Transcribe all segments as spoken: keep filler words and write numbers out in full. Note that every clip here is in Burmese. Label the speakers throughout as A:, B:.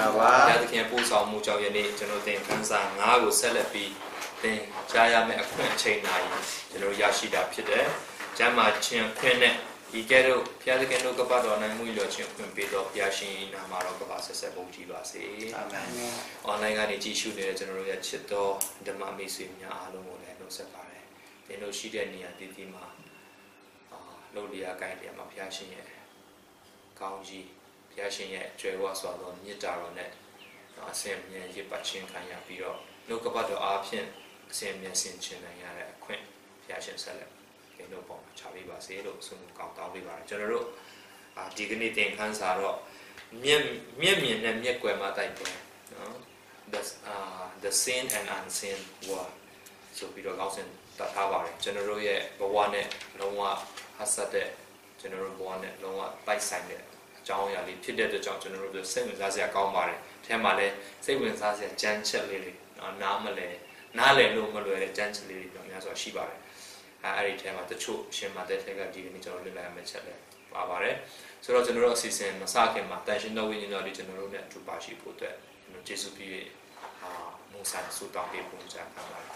A: ဘုရားသခင်ပို့ဆောင်မှုကြောင့်ယနေ့ကျွန်တော်သင်ခန်းစာငါးကိုဆက်လက်ပြီးသင်ကြားရမယ့်အခွင့်အချိန်တိုင်းကျွန်တော်ရရှိတာဖြစ်တယ်။ကျမ်းမာခြင်းခွင့်နဲ့ဒီကဲတော့ဘုရားသခင်တို့ကပတ်တော်နိုင်မှုလို့ခြင်းခွင့်ပေးတော့ဘုရားရှင်နာမတော်ကပါဆက်ဆက်ပုံကြည်ပါစေ။အာမင်။ online ကနေကြည့်ရှုနေတဲ့ကျွန်တော်တို့ရဲ့ချစ်တော်ဓမ္မမိတ်ဆွေများအားလုံးကိုလည်းနှုတ်ဆက်ပါတယ်။သင်တို့ရှိတဲ့နေရာတည်တည်မှာအာလုပ်လျာကိုင်းတယ်မှာဘုရားရှင်ရဲ့ကောင်းကြီးဘုရားရှင်ရဲ့ကြွယ်ဝစွာသောမြတ်တာတော်နဲ့အစဉ်အမြဲရစ်ပတ်ခြင်းခံရပြီးတော့နှုတ်ကပတ်တော်အားဖြင့်အစဉ်အမြဲဆင်ခြင်နိုင်ရတဲ့အခွင့်ဘုရားရှင်ဆက်လက်ဒီလိုပုံချပေးပါစေလို့ဆုကောင်းတောင်းပေးပါတယ်ကျွန်တော်တို့အာဒီကနေ့သင်ခန်းစာတော့မြင့်မြင့်မြင့်နဲ့မြက်ကွယ်မှာတိုက်ပွဲနော် the uh the sin and unseen war ဆိုပြီးတော့ကောင်းစင်တတ်ထားပါတယ်ကျွန်တော်တို့ရဲ့ဘဝနဲ့လုံးဝဟတ်ဆက်တဲ့ကျွန်တော်တို့ဘဝနဲ့လုံးဝပိုက်ဆိုင်တဲ့အကြောင်းအရာလေးဖြစ်တဲ့အတွက်ကြောင့်ကျွန်တော်တို့စိတ်ဝင်စားစရာကောင်းပါတယ်အဲထဲမှာလည်းစိတ်ဝင်စားစရာကြမ်းချက်လေးတွေနားမလဲနားလည်လို့မလွယ်တဲ့ကြမ်းချက်လေးတွေအများစွာရှိပါတယ်အဲ့ဒီထဲမှာတချို့ရှင်မတဲ့ထက်ကဒီကနေ့ကျွန်တော်လေ့လာရမယ့်ချက်လည်းပါပါတယ်ဆိုတော့ကျွန်တော်တို့အစီအစဉ်မစခင်မှာတန်ရှင်းသောဝိညာဉ်တော်လေးကျွန်တော်တို့နဲ့အတူပါရှိဖို့အတွက်ကျွန်တော်ယေရှုပြည့်ဟာမုန်ဆိုင်ဆုတောင်းပေးဖို့ကြာခံပါတယ်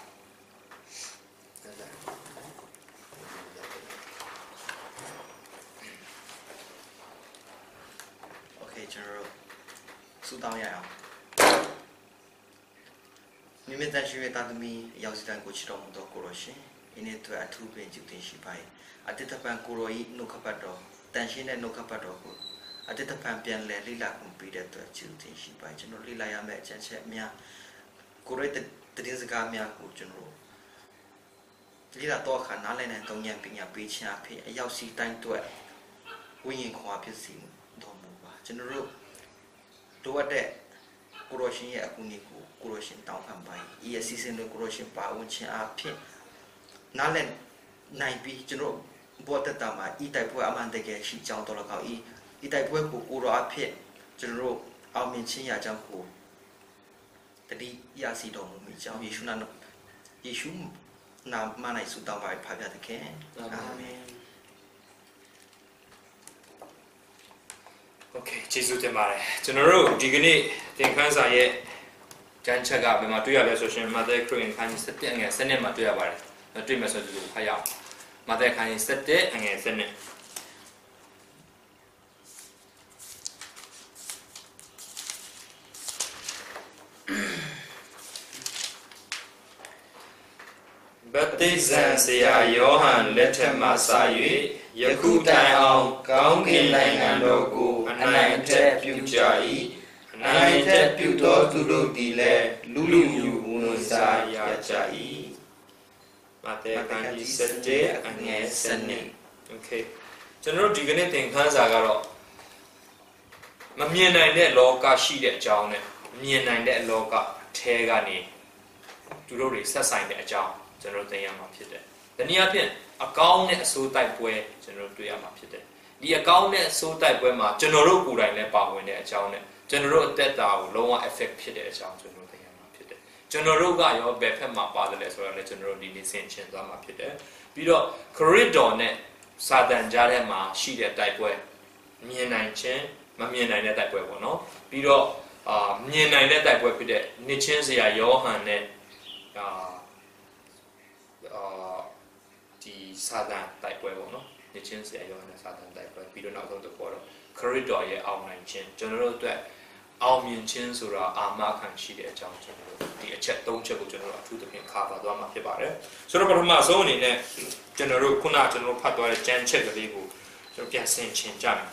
B: โอเคကျွန်တော်တို့ဆုတောင်းရအောင်မိမိတရှိရတာသမီးရောက်စတဲ့ကိုချတော်မူသောကိုရရှင်ဒီနေ့အတွက်အထူးပင်ကျူတင်ရှိပါ၏အတ္တပံကိုရောဤနှုတ်ခပတ်တော်တန်ရှင်းတဲ့နှုတ်ခပတ်တော်ကိုအတ္တပံပြန်လဲလိလာခွင့်ပေးတဲ့အတွက်ကျူတင်ရှိပါကျွန်တော်လိလာရမယ့်အချက်ချက်များကိုရိုတဲ့တည်စကားများကိုကျွန်တော်လိလာတော့ခါနားလည်တဲ့တုံ့ပြန်ပညာပေးခြင်းအဖြစ်အရောက်စီတိုင်းအတွက်ဝိညာဉ်ခွာဖြစ်စီတော်မူပါကျွန်တော်တို့လိုအပ်တဲ့ကိုရောရှင်ရဲ့အကူအညီကိုကိုရောရှင်တောင်းပန်ပါ၏ဤအစီအစဉ်တွေကိုရောရှင်ပါဝင်ခြင်းအဖြစ်နားလည်နိုင်ပြီးကျွန်တော်ဘောတတမှာဤတိုက်ပွဲအမှန်တကယ်ရှိကြောင်းတော်လကောက်ဤဤတိုက်ပွဲကိုကိုရောအဖြစ်ကျွန်တော်အောင်မြင်ခြင်းရကြောင်းကိုတတိယစီတော်မူမိကြောင်းယေရှုနာယေရှုနာမ၌ဆုတောင်းပါဖာပြတဲ့ခင်အာမင်
A: โอเคကျေးဇူးတင်ပါတယ်ကျွန်တော်တို့ဒီကနေ့သင်ခန်းစာရဲ့ကျမ်းချက်ကဘယ်မှာတွေ့ရလဲဆိုရှင်မာသဲခရစ်ခန်းကြီးsevenငယ်sevenမှာတွေ့ရပါတယ်တွေ့မယ်ဆိုသူဖတ်ရအောင်မာသဲခန်းကြီးsevenငယ်sevenဗတ္တိဇံဆရာယောဟန်လက်ထက်မှစ၍ယခုတိုင်အောင်ကောင်းကင်နိုင်ငံတော်ကိုအနိုင်အထက်ပြုကြ၏အနိုင်အထက်ပြုသောသူတို့သည်လည်းလူလူယူဝန်စားရကြ၏မာသဲခန်းကြီးsevenအငယ်sevenโอเคကျွန်တော်တို့ဒီကနေ့သင်ခန်းစာကတော့မမြင်နိုင်တဲ့လောကရှိတဲ့အကြောင်းနဲ့မြင်နိုင်တဲ့လောကထဲကနေသူတို့တွေဆက်ဆိုင်တဲ့အကြောင်းကျွန်တော်သိရမှာဖြစ်တယ်။ဒီနေ့အဖြစ်အကောင်းနဲ့အဆိုးတိုက်ပွဲကျွန်တော်တွေ့ရမှာဖြစ်တယ်။ဒီအကောင်းနဲ့အဆိုးတိုက်ပွဲမှာကျွန်တော်တို့ကိုယ်တိုင်လည်းပါဝင်တဲ့အကြောင်းနဲ့ကျွန်တော်တို့အသက်တာကိုလုံးဝ effect ဖြစ်တဲ့အကြောင်းကျွန်တော်သိရမှာဖြစ်တယ်။ကျွန်တော်တို့ကရောဘယ်ဖက်မှာပါတယ်လဲဆိုတော့လည်းကျွန်တော်တို့ဒီနေ့ဆင်ခြင်သွားမှာဖြစ်တယ်။ပြီးတော့ခရစ်တော်နဲ့စာတန်ကြားထဲမှာရှိတဲ့တိုက်ပွဲမြင်နိုင်ခြင်းမမြင်နိုင်တဲ့တိုက်ပွဲပေါ့နော်။ပြီးတော့အာမြင်နိုင်တဲ့တိုက်ပွဲဖြစ်တဲ့နှစ်ချင်းဆရာယောဟန်နဲ့အာဒီစာတန်တိုက်ပွဲပေါ့နော်နှစ်ချင်းဆရာယောဟန်နဲ့စာတန်တိုက်ပွဲပြီးတော့နောက်ဆုံးတစ်ခုတော့ခရစ်တော်ရဲ့အောင်နိုင်ခြင်းကျွန်တော်တို့အတွက်အောင်မြင်ခြင်းဆိုတာအာမခံရှိတဲ့အကြောင်းကျွန်တော်တို့ဒီအချက်သုံးချက်ကိုကျွန်တော်တို့အထူးသဖြင့်ခါပါသွားမှာဖြစ်ပါတယ်ဆိုတော့ပထမဆုံးအနေနဲ့ကျွန်တော်တို့ခုနကျွန်တော်တို့ဖတ်သွားတဲ့ကျမ်းချက်ကလေးကိုကျွန်တော်ပြန်ဆင်ခြင်ကြမယ်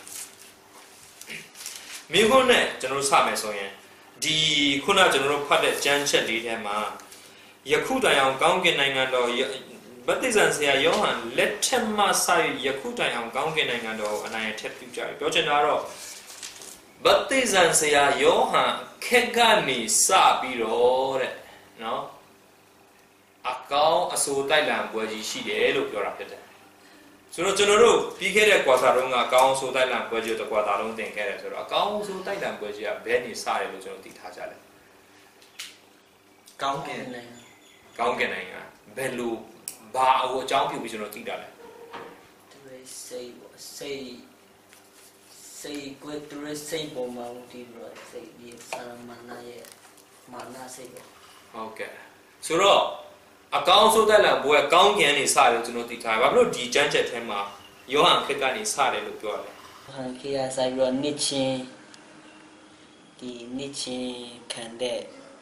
A: မိခွန်းနဲ့ကျွန်တော်တို့စမယ်ဆိုရင်ဒီခုနကျွန်တော်တို့ဖတ်တဲ့ကျမ်းချက်လေးထဲမှာယခုတိုင်အောင်ကောင်းကင်နိုင်ငံတော်ဗတ္တိဇံဆရာယောဟန်လက်ထက်မှစ၍ယခုတိုင်အောင်ကောင်းကင်နိုင်ငံတော်ကိုအနိုင်အထက်ပြုကြတယ်ပြောချင်တာတော့ဗတ္တိဇံဆရာယောဟန်ခက်ကနေစပြီးတော့တဲ့နော်အကောင်းအဆိုးတိုက်လံပွဲကြီးရှိတယ်လို့ပြောတာဖြစ်တယ်ဆိုတော့ကျွန်တော်တို့ပြီးခဲ့တဲ့ကွာစာတုန်းကအကောင်းအဆိုးတိုက်လံပွဲကြီးကိုတစ်ကွာသားလုံးသင်ခဲ့တယ်ဆိုတော့အကောင်းအဆိုးတိုက်လံပွဲကြီးကဘယ်နေစတယ်လို့ကျွန်တော်သိထားကြတယ်
B: ကောင်းကင်
A: ကောင်းကင်နိုင်ငံဘယ်လိုဘာအကြောင်းပြုပြီးကျွန်တော်သိတာလဲ
C: စိတ်စိတ်စိ say good to say bomba uti bro say the saramana ye mana say
A: ဟုတ်ကဲ့ဆိုတော့အကောင်းဆုံးတက်လံဘွယ်ကောင်းကင်နေစတယ်ကျွန်တော်သိထားတယ်ဘာဖြစ်လို့ဒီကျမ်းချက်ထဲမှာယောဟန်ခက်ကနေစတယ်လို့ပြောတယ်
C: ဟန်ခေယာဆိုင်ပြီးတော့နှစ်ချင်းဒီနှစ်ချင်းခံတဲ့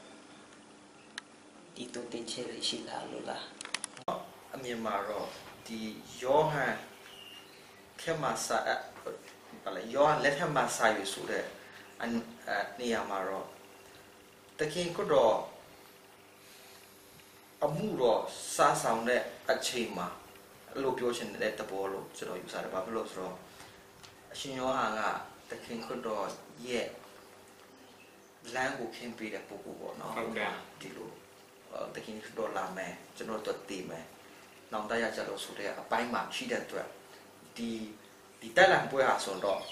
C: ဒီတုတ်တင်ချက်ရှိလာလို့လား
B: အမြင်မှာတော့ဒီယောဟန်ခက်မှာစာဘာလဲယောဟန်လက်ထက်မှာစာရွေးဆိုတဲ့အနေရာမှာတော့တခင်ကတော့အမှုတော့စားဆောင်တဲ့အချိန်မှာအဲ့လိုပြောချင်တဲ့တဘောလို့ကျွန်တော်ယူဆတယ်ဘာဖြစ်လို့ဆိုတော့အရှင်ယောဟန်ကတခင်ကတော့ရဲ့လမ်းကိုခင်းပေးတဲ့ပုဂ္ဂိုလ်ပေါ့နော်ဟုတ်ကဲ့ဒီလိုတခင်ကတော့လာမယ်ကျွန်တော်တို့တည်မယ်နောင်တရကြလို့ဆိုတဲ့အပိုင်းမှာရှိတဲ့အတွက်ဒီဒီတက်လန်ပွဲဟာဆိုတော့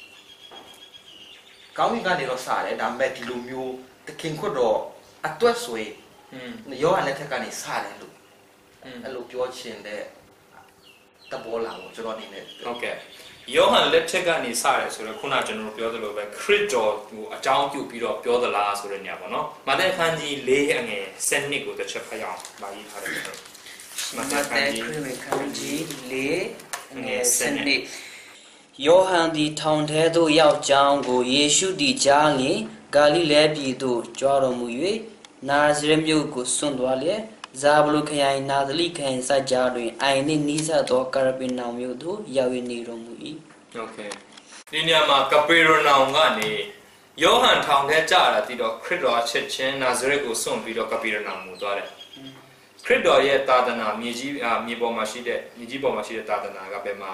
B: ကောင်းကင်ကနေတော့စားတယ်ဒါပေမဲ့ဒီလိုမျိုးတခင်ကတော့အတွက်ဆိုရင်ယောဟန်လက်ထက်ကနေစတယ်လို့အဲ့လိုပြောချင်တဲ့တဘောလာပေါ့ကျွန်တော်အနေနဲ့
A: ဟုတ်ကဲ့ယောဟန်လက်ထက်ကနေစတယ်ဆိုတော့ခုနကျွန်တော်ပြောသလိုပဲခရစ်တော်ကိုအကြောင်းပြုပြီးတော့ပြောသလားဆိုတဲ့နေရာပေါ့နော်မာသက်ခန်းကြီး၄အငယ်စနစ်ကိုတစ်ချက်ဖတ်ရအောင်ပါရေးထားတယ်
C: မာသက်ခန်းကြီး၄အငယ်စနစ်ယောဟန်သည်ထောင်ထဲသို့ရောက်ကြောင်းကိုယေရှုသည်ကြားလျှင်ဂါလိလဲပြည်သို့ကြွတော်မူ၍နာဇရက်မြို့ကိုစွန့်သွားလျက်ဇာဗလုခရိုင်နာသလိခရိုင်စကြတွင်အိုင်နှင့်နီးစပ်သောကာရပင်နောင်မြို့သို့ရောက်ရနေတော်မူ၏
A: โอเคဒီနေရာမှာကပေရနောင်ကနေယောဟန်ထောင်ထဲကြတာတည်တော့ခရစ်တော်အချက်ချင်းနာဇရက်ကိုစွန့်ပြီးတော့ကပေရနောင်ကိုသွားတယ်ခရစ်တော်ရဲ့သာသနာမြေကြီးမြေပေါ်မှာရှိတဲ့မြေကြီးပေါ်မှာရှိတဲ့သာသနာကဘယ်မှာ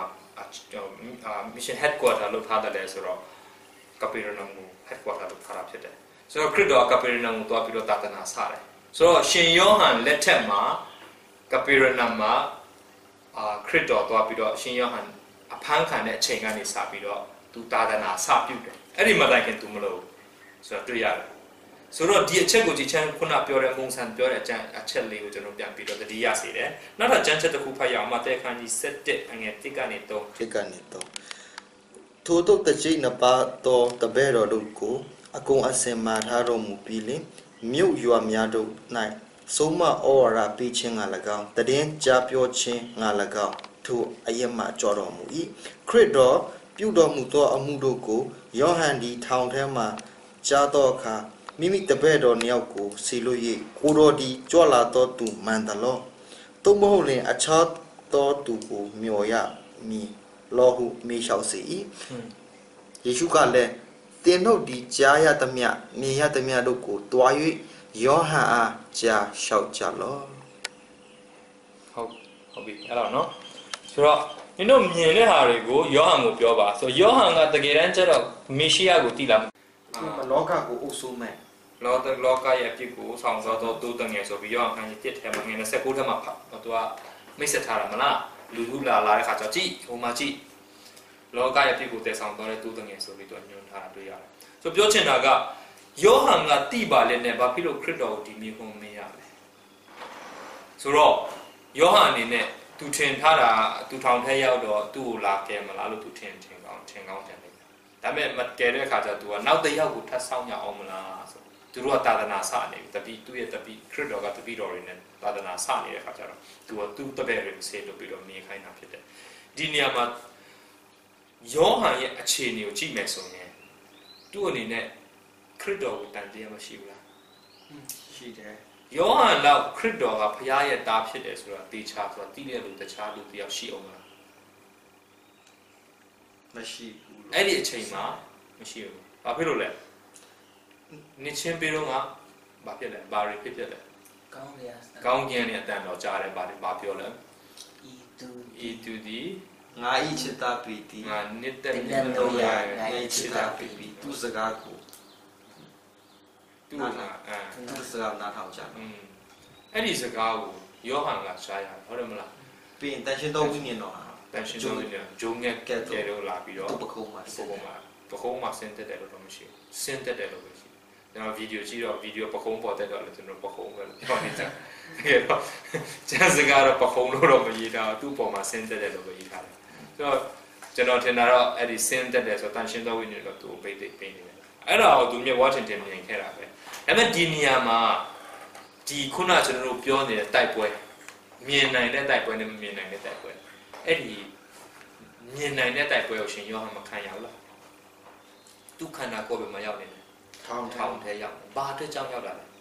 A: mission headquarter လို့ထားတယ်ဆိုတော့ကပေရနောင်ကို headquarter လို့ထားတာဖြစ်တယ်ဆိုတော့ခရစ်တော်ကပေရနောင်ကိုသွားပြီးတော့သာသနာစတယ်ဆိုတော့ရှင်ယောဟန်လက်ထက်မှာကပေရနောင်မှာအာခရစ်တော်သွားပြီးတော့ရှင်ယောဟန်အဖမ်းခံတဲ့အချိန်ကနေစပြီးတော့သူသာသနာစပြုတယ်အဲ့ဒီမတိုင်ခင်သူမလို့ဆိုတော့တွေ့ရတယ်ဆိုတော့ဒီအချက်ကိုကြည်ချမ်းခုနပြောတဲ့မုံဆန်ပြောတဲ့အချက်အချက်လေးကိုကျွန်တော်ပြန်ပြီးတော့တတိယစေတယ်နောက်တော့ကျမ်းချက်တစ်ခုဖတ်ရအောင်မဿဲခန်းကြီး၁၁အငယ်၁ကနေ၃
B: ၁ကနေ၃ထို့သောတကြိနှစ်ပါးသောတပည့်တော်တို့ကိုအကုန်အစင်မာထားတော်မူပြီးလင်မြို့ရွာများတို့၌ဆုံးမဩဝါဒပေးခြင်းက၎င်းတည်င်းကြားပြောခြင်းငါ၎င်းထိုအယက်မှကြော်တော်မူ၏ခရစ်တော်ပြုတော်မူသောအမှုတို့ကိုယောဟန်ဒီထောင်ထဲမှကြားသောအခါမိမိတပည့်တော်နှစ်ယောက်ကိုစီလို့၍ကိုတော်ဒီကြွလာသောသူမှန်သလောသို့မဟုတ်လင်အခြားသောသူကိုမျှော်ရမည်လောဟုမေးလျှောက်စေ၏ယေရှုကလည်းသင်တို့ဒီကြားရသမျှမြင်ရသမျှတို့ကိုတွား၍ယောဟန်အားကြားလျှောက်ကြလော
A: ဟုတ်ဟုတ်ပြီအဲ့တော့နော်ဆိုတော့ဒီတို့မြင်တဲ့ဟာတွေကိုယောဟန်ကိုပြောပါဆိုယောဟန်ကတကယ်တမ်းကျတော့မေရှိယကိုတည်လာ
B: လောကကိုအုပ်စိုးမဲ့
A: လောကလောကရဲ့အဖြစ်ကိုဆောင်သောသောတိုးတငယ်ဆိုပြီးယောဟန်ကြီးတစ်ထဲမှာငယ်၂၉ထဲမှာဖတ်သူကမိတ်ဆက်ထားတာမလားလူလူလာလာတဲ့ခါကျကြည့်ဟိုမှာကြည့်လောကရဲ့အဖြစ်ကိုတည်ဆောင်သောတဲ့တိုးတငယ်ဆိုပြီးသူညွှန်ထားတာတွေ့ရတယ်ဆိုပြောချင်တာကယောဟန်ကတိပါလေနဲ့ဘာဖြစ်လို့ခရစ်တော်ကိုဒီမြေပုံမင်းရလဲဆိုတော့ယောဟန်အနေနဲ့သူထင်ထားတာသူထောင်ထဲရောက်တော့သူ့ကိုလာကဲမလားလို့သူထင်ထင်ကောင်းထင်ကောင်းတယ်ဒါပေမဲ့မကယ်တဲ့အခါကျသူကနောက်တစ်ယောက်ကိုထပ်ဆောင်ရအောင်မလားဆိုသူတို့ကသာသနာစနေပြီတပိသူ့ရဲ့တပိခရစ်တော်ကတပိတော်ရင်းနဲ့သာသနာစနေတဲ့အခါကျတော့သူကသူ့တပည့်တွေကိုဆေးလုပ်ပြီးတော့မြင်ခိုင်းတာဖြစ်တယ်ဒီနေရာမှာယောဟန်ရဲ့အခြေအနေကိုကြည့်မယ်ဆိုရင်သူ့အနေနဲ့ခရစ်တော်ကိုတန်တရားမရှိဘူးလား
B: ရှိတယ်
A: ယောဟန်လောက်ခရစ်တော်ကဖခင်ရဲ့သားဖြစ်တယ်ဆိုတော့တေချာဆိုတော့တိတဲ့လူတခြားလူတယောက်ရှိအောင်မလား
B: မရှိဘူး
A: အဲ့ဒီအချိန်မှာမရှိဘူးဘာဖြစ်လို့လဲနှစ်ချင်းပြီးတော့ကဘာဖြစ်လဲဘာတွေဖြစ်ဖြစ်လဲ
C: ကောင်းရ
A: ကောင်းကျင်တဲ့အတန်တော်ကြားတယ်ဘာတွေဘာပြောလဲ
C: ဤသူ
A: ဤသူဒီ
B: ငါဤချစ်တာပီတီ
A: ငါနှစ်သက်နှစ်တော့ရ
B: ငါဤချစ်တာပီတီသူစကားကို
A: သူကအဲ
B: သူစကားနားထောင်ကြ
A: อืมအဲ့ဒီစကားကိုယောဟန်ကရှားရဟုတ်တယ်မလား
B: ပြီးရင်တန်ရှင်တော်ဝိညာဉ်တော်ဟာ
A: တန်ရှင်တော်ဝိညာဉ်ဂျုံငယ်ကဲတော့လာပြီးတော့
B: ပခုံးမှာ
A: ပခုံးမှာပခုံးမှာဆင်းသက်တယ်လို့တော့မရှိဘူးဆင်းသက်တယ်လို့ပဲရှိတယ်ကျွန်တော်ဗီဒီယိုကြည့်တော့ဗီဒီယိုပခုံးပေါ်တက်တော့လည်းကျွန်တော်ပခုံးပဲပြောနေကြတယ်အဲ့တော့ကျန်စကားတော့ပခုံးလို့တော့မရေးတာသူ့ပေါ်မှာဆင်းသက်တယ်လို့ပဲရေးထားတယ်ဆိုတော့ကျွန်တော်ထင်တာတော့အဲ့ဒီစင်းတက်တယ်ဆိုတော့တန်ရှင်းသောဝိညာဉ်တော့သူ့ကိုပိတ်သိပ်ပေးနေတယ်အဲ့တော့သူမြေဝါရှင်တန်မြင်ခဲ့တာပဲဒါပေမဲ့ဒီနေရာမှာဒီခုနကျွန်တော်တို့ပြောနေတဲ့တိုက်ပွဲမြင်နိုင်တဲ့တိုက်ပွဲနဲ့မမြင်နိုင်တဲ့တိုက်ပွဲအဲ့ဒီမြင်နိုင်တဲ့တိုက်ပွဲကိုရှင်ယောဟန်မခံရဘူးလားသူခန္ဓာကိုယ်ပဲမရောက်နေတယ်ထောင်ထောင်ထဲရောက်ဘာအတွက်ကြောင့်ရောက်လာလဲ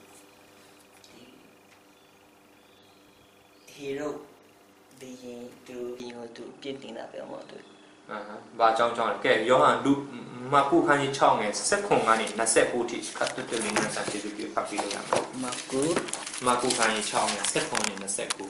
C: ဟီရိုဒီရင်သူဒီဟိုသူပြစ်တင်တာပဲမဟုတ်သူ
A: အာဟာဘာကြောင့်ကြောင့်လဲကဲယောဟန်လူမကုခန်းကြီး၆ငယ်၁၇ကနေ၂၉ထိခတ်တွတ်တွတ်လေးနဲ့စာကြည့်ကြည့်ဖတ်ပြီးလို့ရမှာ
C: မကု
A: မကုခန်းကြီး၆ငယ်၁၇နဲ့၂၉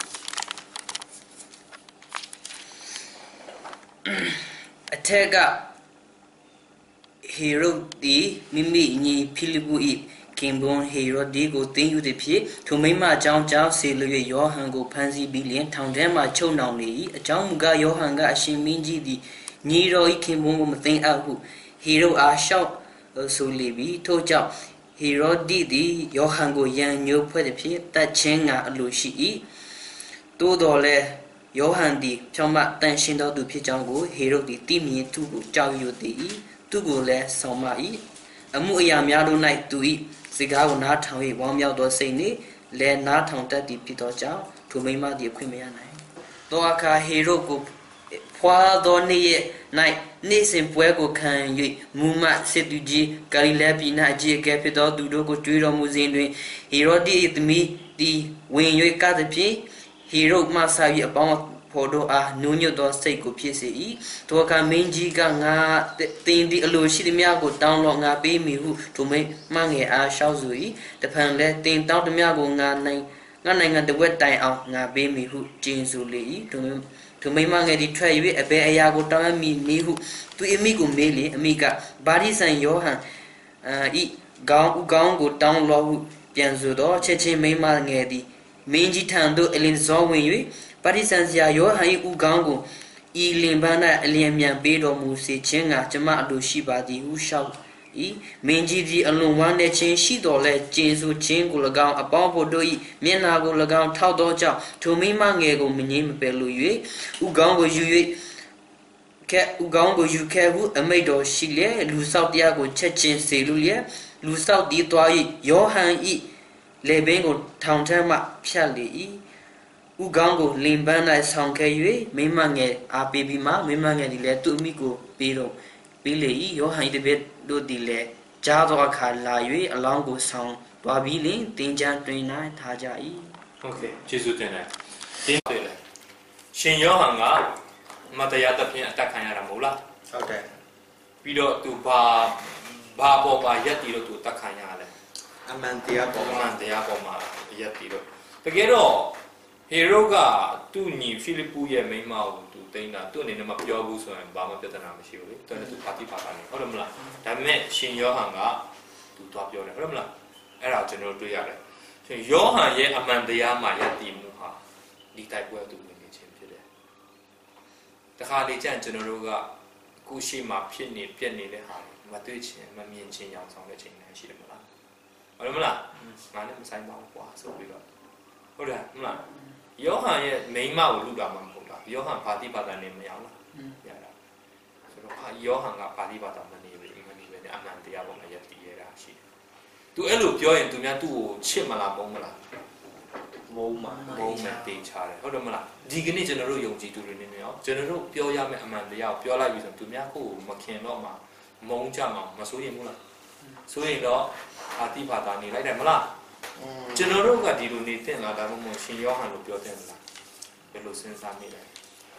C: အထက်ကဟီရိုဒီမိမိညီဖိလိပ္ပု၏ခင်ပွန်းဟေရိုဒီကိုတင်းယူသည်ဖြစ်ထိုမိမအကြောင်းကြောင့်ဆေလွေယောဟန်ကိုဖမ်းဆီးပြီးလျင်ထောင်ထဲမှချုပ်နှောင်လေ၏အကြောင်းမူကားယောဟန်ကအရှင်မင်းကြီးသည်ညီတော်၏ခင်ပွန်းကိုမသိအပ်ဟုဟေရိုအားလျှောက်ဆိုလေပြီးထို့ကြောင့်ဟေရိုဒီသည်ယောဟန်ကိုရန်ညှိုးဖွဲ့သည်ဖြစ်တတ်ချင်းကအလိုရှိ၏သို့တော်လည်းယောဟန်သည်ဖြောင့်မတန်ရှင်းသောသူဖြစ်ကြောင်းကိုဟေရိုသည်သိမြင်သူကိုကြောက်ရွံ့သည်၏သူကိုလည်းဆောင်မ၏အမှုအရာများတို့၌သူ၏စကားကိုနားထောင်၍ဝမ်းမြောက်သောစိတ်နှင့်လည်းနားထောင်တတ်သည်ဖြစ်သောကြောင့်ထိုမိန်းမသည်အခွင့်မရနိုင်သောအခါဟေရိုကိုဖွာသောနေ့ရက်၌နေ့စဉ်ပွဲကိုခံ၍မူမစစ်သူကြီးဂါလိလဲပြည်၌အကြီးအကဲဖြစ်သောသူတို့ကိုကြွေးတော်မူစဉ်တွင်ဟေရိုဒီ၏သမီးသည်ဝင်၍ကသဖြင့်ဟေရိုမှဆာ၍အပေါင်းဖော်တို့အားနူးညွတ်သောစိတ်ကိုဖြစ်စေ၏ထိုအခါမင်းကြီးကငါတင်းသည်အလိုရှိသည်များကိုတောင်းလောငါပေးမည်ဟုထိုမိန်းမငယ်အားလျှောက်ဆို၏တဖန်လည်းတင်းတောင်းသည်များကိုငါနိုင်ငါနိုင်ငံတဝက်တိုင်အောင်ငါပေးမည်ဟုကျင်းဆိုလေ၏ထိုထိုမိန်းမငယ်သည်ထွက်၍အဘယ်အရာကိုတောင်းမည်နည်းဟုသူအမိကိုမေးလေအမိကဘာဒီဆန်ယောဟန်ဤကောင်းဥကောင်းကိုတောင်းလောဟုပြန်ဆိုတော့ချက်ချင်းမိန်းမငယ်သည်မင်းကြီးထံသို့အလင်းစောဝင်၍ပါရိစံစရာယောဟန်၏ဥကောင်းကိုဤလင်ပန်း၌အလျင်မြန်ပေးတော်မူစေခြင်းကကျမအလိုရှိပါသည်ဟုလျှောက်၏မင်းကြီးသည်အလွန်ဝမ်းနည်းခြင်းရှိတော်လဲကျင်းဆိုခြင်းကို၎င်းအပေါင်းဖို့တို့၏မျက်နာကို၎င်းထောက်သောကြောင့်ထိုမိမငယ်ကိုမငြင်းမပယ်လို၍ဥကောင်းကိုယူ၍ကဲဥကောင်းကိုယူခဲ့ဟုအမိတ်တော်ရှိလေလူဆောက်တရားကိုချက်ချင်းစေလူလျက်လူဆောက်တည်သွား၍ယောဟန်၏လေပင်ကိုထောင်ထဲမှဖြတ်လေ၏ဥကောင်းကိုလင်ပန်း၌ဆောင်ခဲ့၍မိမငယ်အားပေးပြီးမှမိမငယ်သည်လည်းသူ့အမိကိုပေးတော့ပေးလေ၏ယောဟန်၏တပည့်တို့သည်လည်းကြားသောအခါလာ၍အလောင်းကိုဆောင်သွားပြီးလင်တင်ချမ်းတွင်၌ထားကြ၏
A: ဟုတ်ကဲ့ကျေးဇူးတင်တယ်တင်းတယ်လေရှင်ယောဟန်ကမတရားသဖြင့်အတက်ခံရတာမဟုတ်လား
B: ဟုတ်တယ်
A: ပြီးတော့သူဘာဘာပေါ်မှာရက်တီလို့သူတက်ခံရတယ်
B: အမှန်တရားပေါ်
A: မှာအမှန်တရားပေါ်မှာရက်တီလို့တကယ်တော့ဟေရိုကသူ့ညီဖိလိပ္ပုရဲ့မိန်းမကိုသူတိန်းတာသူ့အနေနဲ့မပြောဘူးဆိုရင်ဘာမှပြဿနာမရှိဘူးလေတော်တယ်သူပါတိပါတာနေဟုတ်တယ်မလားဒါပေမဲ့ရှင်ယောဟန်ကသူသွားပြောတယ်ဟုတ်တယ်မလားအဲ့ဒါကျွန်တော်တွေ့ရတယ်ရှင်ယောဟန်ရဲ့အမှန်တရားမှာယက်တည်မှုဟာဒီတိုက်ပွဲသူဝင်နေခြင်းဖြစ်တယ်တခါလေကျရင်ကျွန်တော်တို့ကအခုရှိမှဖြစ်နေပြက်နေတဲ့ဟာမတွေ့ခြင်းမမြင်ခြင်းရောင်ဆောင်တဲ့ချိန်တိုင်းရှိတယ်မလားဟုတ်တယ်မလားငါလည်းမဆိုင်ပါဘူးကွာဆိုပြီးတော့ဟုတ်တယ်မလားယောဟန်ရဲ့မိန်းမကိုလူတာမှမဟုတ်တာယောဟန်ပါတိပါဒနဲ့မရလားရတာဆိုတော့အာယောဟန်ကပါတိပါဒမနေဘူးအမှန်တည်းပဲအမှန်တရားပေါ်မှာယက်တည်ရတာရှိတယ်သူအဲ့လိုပြောရင်သူများသူ့ကိုချစ်မလားမုန်းမလားမုန်းမှာမုန်းမှာတေးချတယ်ဟုတ်တယ်မလားဒီကနေ့ကျွန်တော်တို့ယုံကြည်သူတွေနေနေရောကျွန်တော်တို့ပြောရမယ့်အမှန်တရားကိုပြောလိုက်ပြီဆိုသူများကိုမခင်တော့မှမုန်းကြမှာမစိုးရင်ဘူးလားစိုးရင်တော့ပါတိပါဒနေလိုက်တယ်မလားကျွန်တော်တို့ကဒီလိုနေတင်လာတာမှမဟုတ်ရှင်ယောဟန်လိုပြောတင်လာဘယ်လိုစဉ်းစားမိလဲ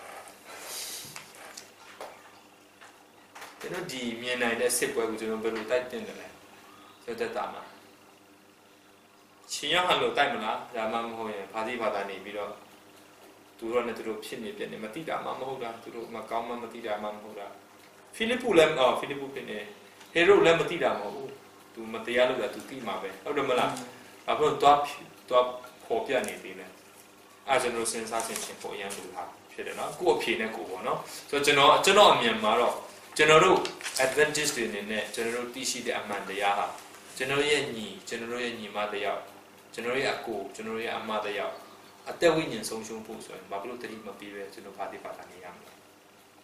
A: ကျွန်တော်ဒီမြင်နိုင်တဲ့စစ်ပွဲကိုကျွန်တော်ဘယ်လိုတိုက်တင်တယ်လဲဆိုတဲ့တာမှာရှင်ယောဟန်လိုတိုက်မလားဒါမှမဟုတ်ရင်ဘာတိဘာသာနေပြီးတော့သူတို့နဲ့သူတို့ဖြစ်နေပြနေမတိတာမှမဟုတ်တာသူတို့မကောင်းမှမတိတာမှမဟုတ်တာဖိလိပ္ပုလည်းအော်ဖိလိပ္ပုဖြစ်နေဟေရိုလည်းမတိတာမဟုတ်ဘူးသူမတရားလို့ကသူတိမှာပဲဟုတ်တယ်မလားအခုတော့တော့ပေါ်ပြနေပြီလေအဲကျွန်တော်စဉ်းစားဆင်ခြင်ပေါ်ရန်လို့ဟာဖြစ်တယ်နော်ကို့အဖြေနဲ့ကိုပေါ့နော်ဆိုတော့ကျွန်တော်ကျွန်တော်အမြင်မှာတော့ကျွန်တော်တို့ advantage တွေနေနဲ့ကျွန်တော်တို့သိရှိတဲ့အမှန်တရားဟာကျွန်တော်ရဲ့ညီကျွန်တော်ရဲ့ညီမတယောက်ကျွန်တော်ရဲ့အကိုကျွန်တော်ရဲ့အမတယောက်အသက်ဝိညာဉ်ဆုံးရှုံးဖို့ဆိုရင်ဘာလို့တတိမပြီးပဲကျွန်တော်ပါတိပါတာနေရမလဲ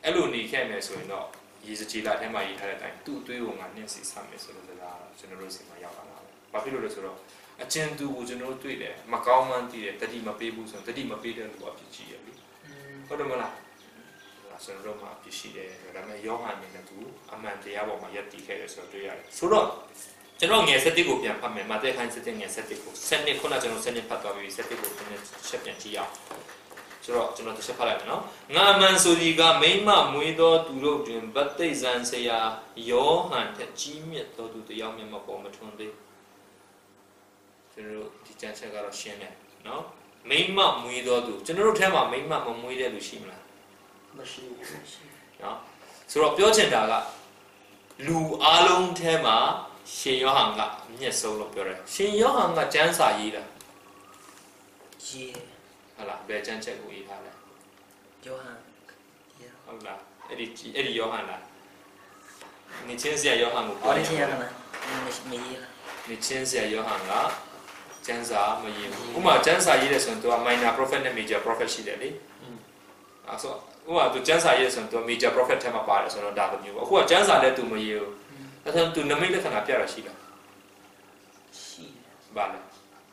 A: အဲ့လိုနေခဲ့မယ်ဆိုရင်တော့ရေစကြည်လာထဲမှာရေးထားတဲ့အတိုင်းသူ့အသွေးကိုငါနှင်းစီစားမယ်ဆိုလို့ဆိုတာကျွန်တော်တို့စီမှာရောက်လာတာပဲဘာဖြစ်လို့လဲဆိုတော့အကျဉ်သူကိုကျွန်တော်တို့တွေ့တယ်မကောင်းမှန်းသိတယ်တတိမပေးဘူးဆိုရင်တတိမပေးတဲ့လူကအဖြစ်ကြီးရပြီဟုတ်တယ်မလားကျွန်တော်တို့မှာဖြစ်ရှိတယ်ဒါပေမဲ့ယောဟန်နဲ့သူအမှန်တရားပေါ်မှာယက်တည်ခဲ့တယ်ဆိုတော့တွေ့ရတယ်ဆိုတော့ကျွန်တော်ငယ်စက်တစ်ကိုပြန်ဖတ်မယ်မာသဲခိုင်းစက်တစ်ငယ်စက်တစ်ကိုစက်နှစ်ခုနကကျွန်တော်စက်နှစ်ဖတ်သွားပြီစက်တစ်ကိုပြန်ချက်ပြန်ကြည့်အောင်ဆိုတော့ကျွန်တော်တစ်ချက်ဖတ်လိုက်မယ်နော်ငါအမှန်ဆိုဒီကမိမမွေးသောသူတို့တွင်ဗတ္တိဇံဆရာယောဟန်ထက်ကြီးမြတ်သောသူတယောက်မျက်မှောက်ပေါ်မထွန်းသေးကျွန်တော်တို့ဒီကြံချက်ကတော့ရှင်းတယ်နော်မိမမွေးသောသူကျွန်တော်တို့ထဲမှာမိမမမွေးတဲ့လူရှိမလား
B: မရှိဘူး
A: နော်ဆိုတော့ပြောချင်တာကလူအားလုံးထဲမှာရှင်ယောဟန်ကအမျက်ဆုံးလို့ပြောတယ်ရှင်ယောဟန်ကကျမ်းစာရေးတာ
C: ရေး
A: ဟာလားဘယ်ကျမ်းချက်ကိုရေးထားလဲ
C: ယောဟန်
A: ဟုတ်လားအဲ့ဒီအဲ့ဒီယောဟန်လားနေချင်းဆရာယောဟန်ကို
C: ပြောတယ်ဟုတ်တယ်လားမရေးလား
A: နေချင်းဆရာယောဟန်ကကျမ်းစာမရေးဘူးဥပမာကျမ်းစာရေးတယ်ဆိုရင်သူက minor prophet နဲ့ major prophet ရှိတယ်လေအဲ့ဆိုဥပမာသူကျမ်းစာရေးဆိုရင်သူ major prophet ထဲမှာပါတယ်ဆိုတော့ဒါလိုမျိုးပေါ့အခုကကျမ်းစာလည်းသူမရေးဘူးအဲ့ဒါသူနမိတ်လက္ခဏာပြတာရှိလား
C: ရှိတယ်
A: ဘာလဲ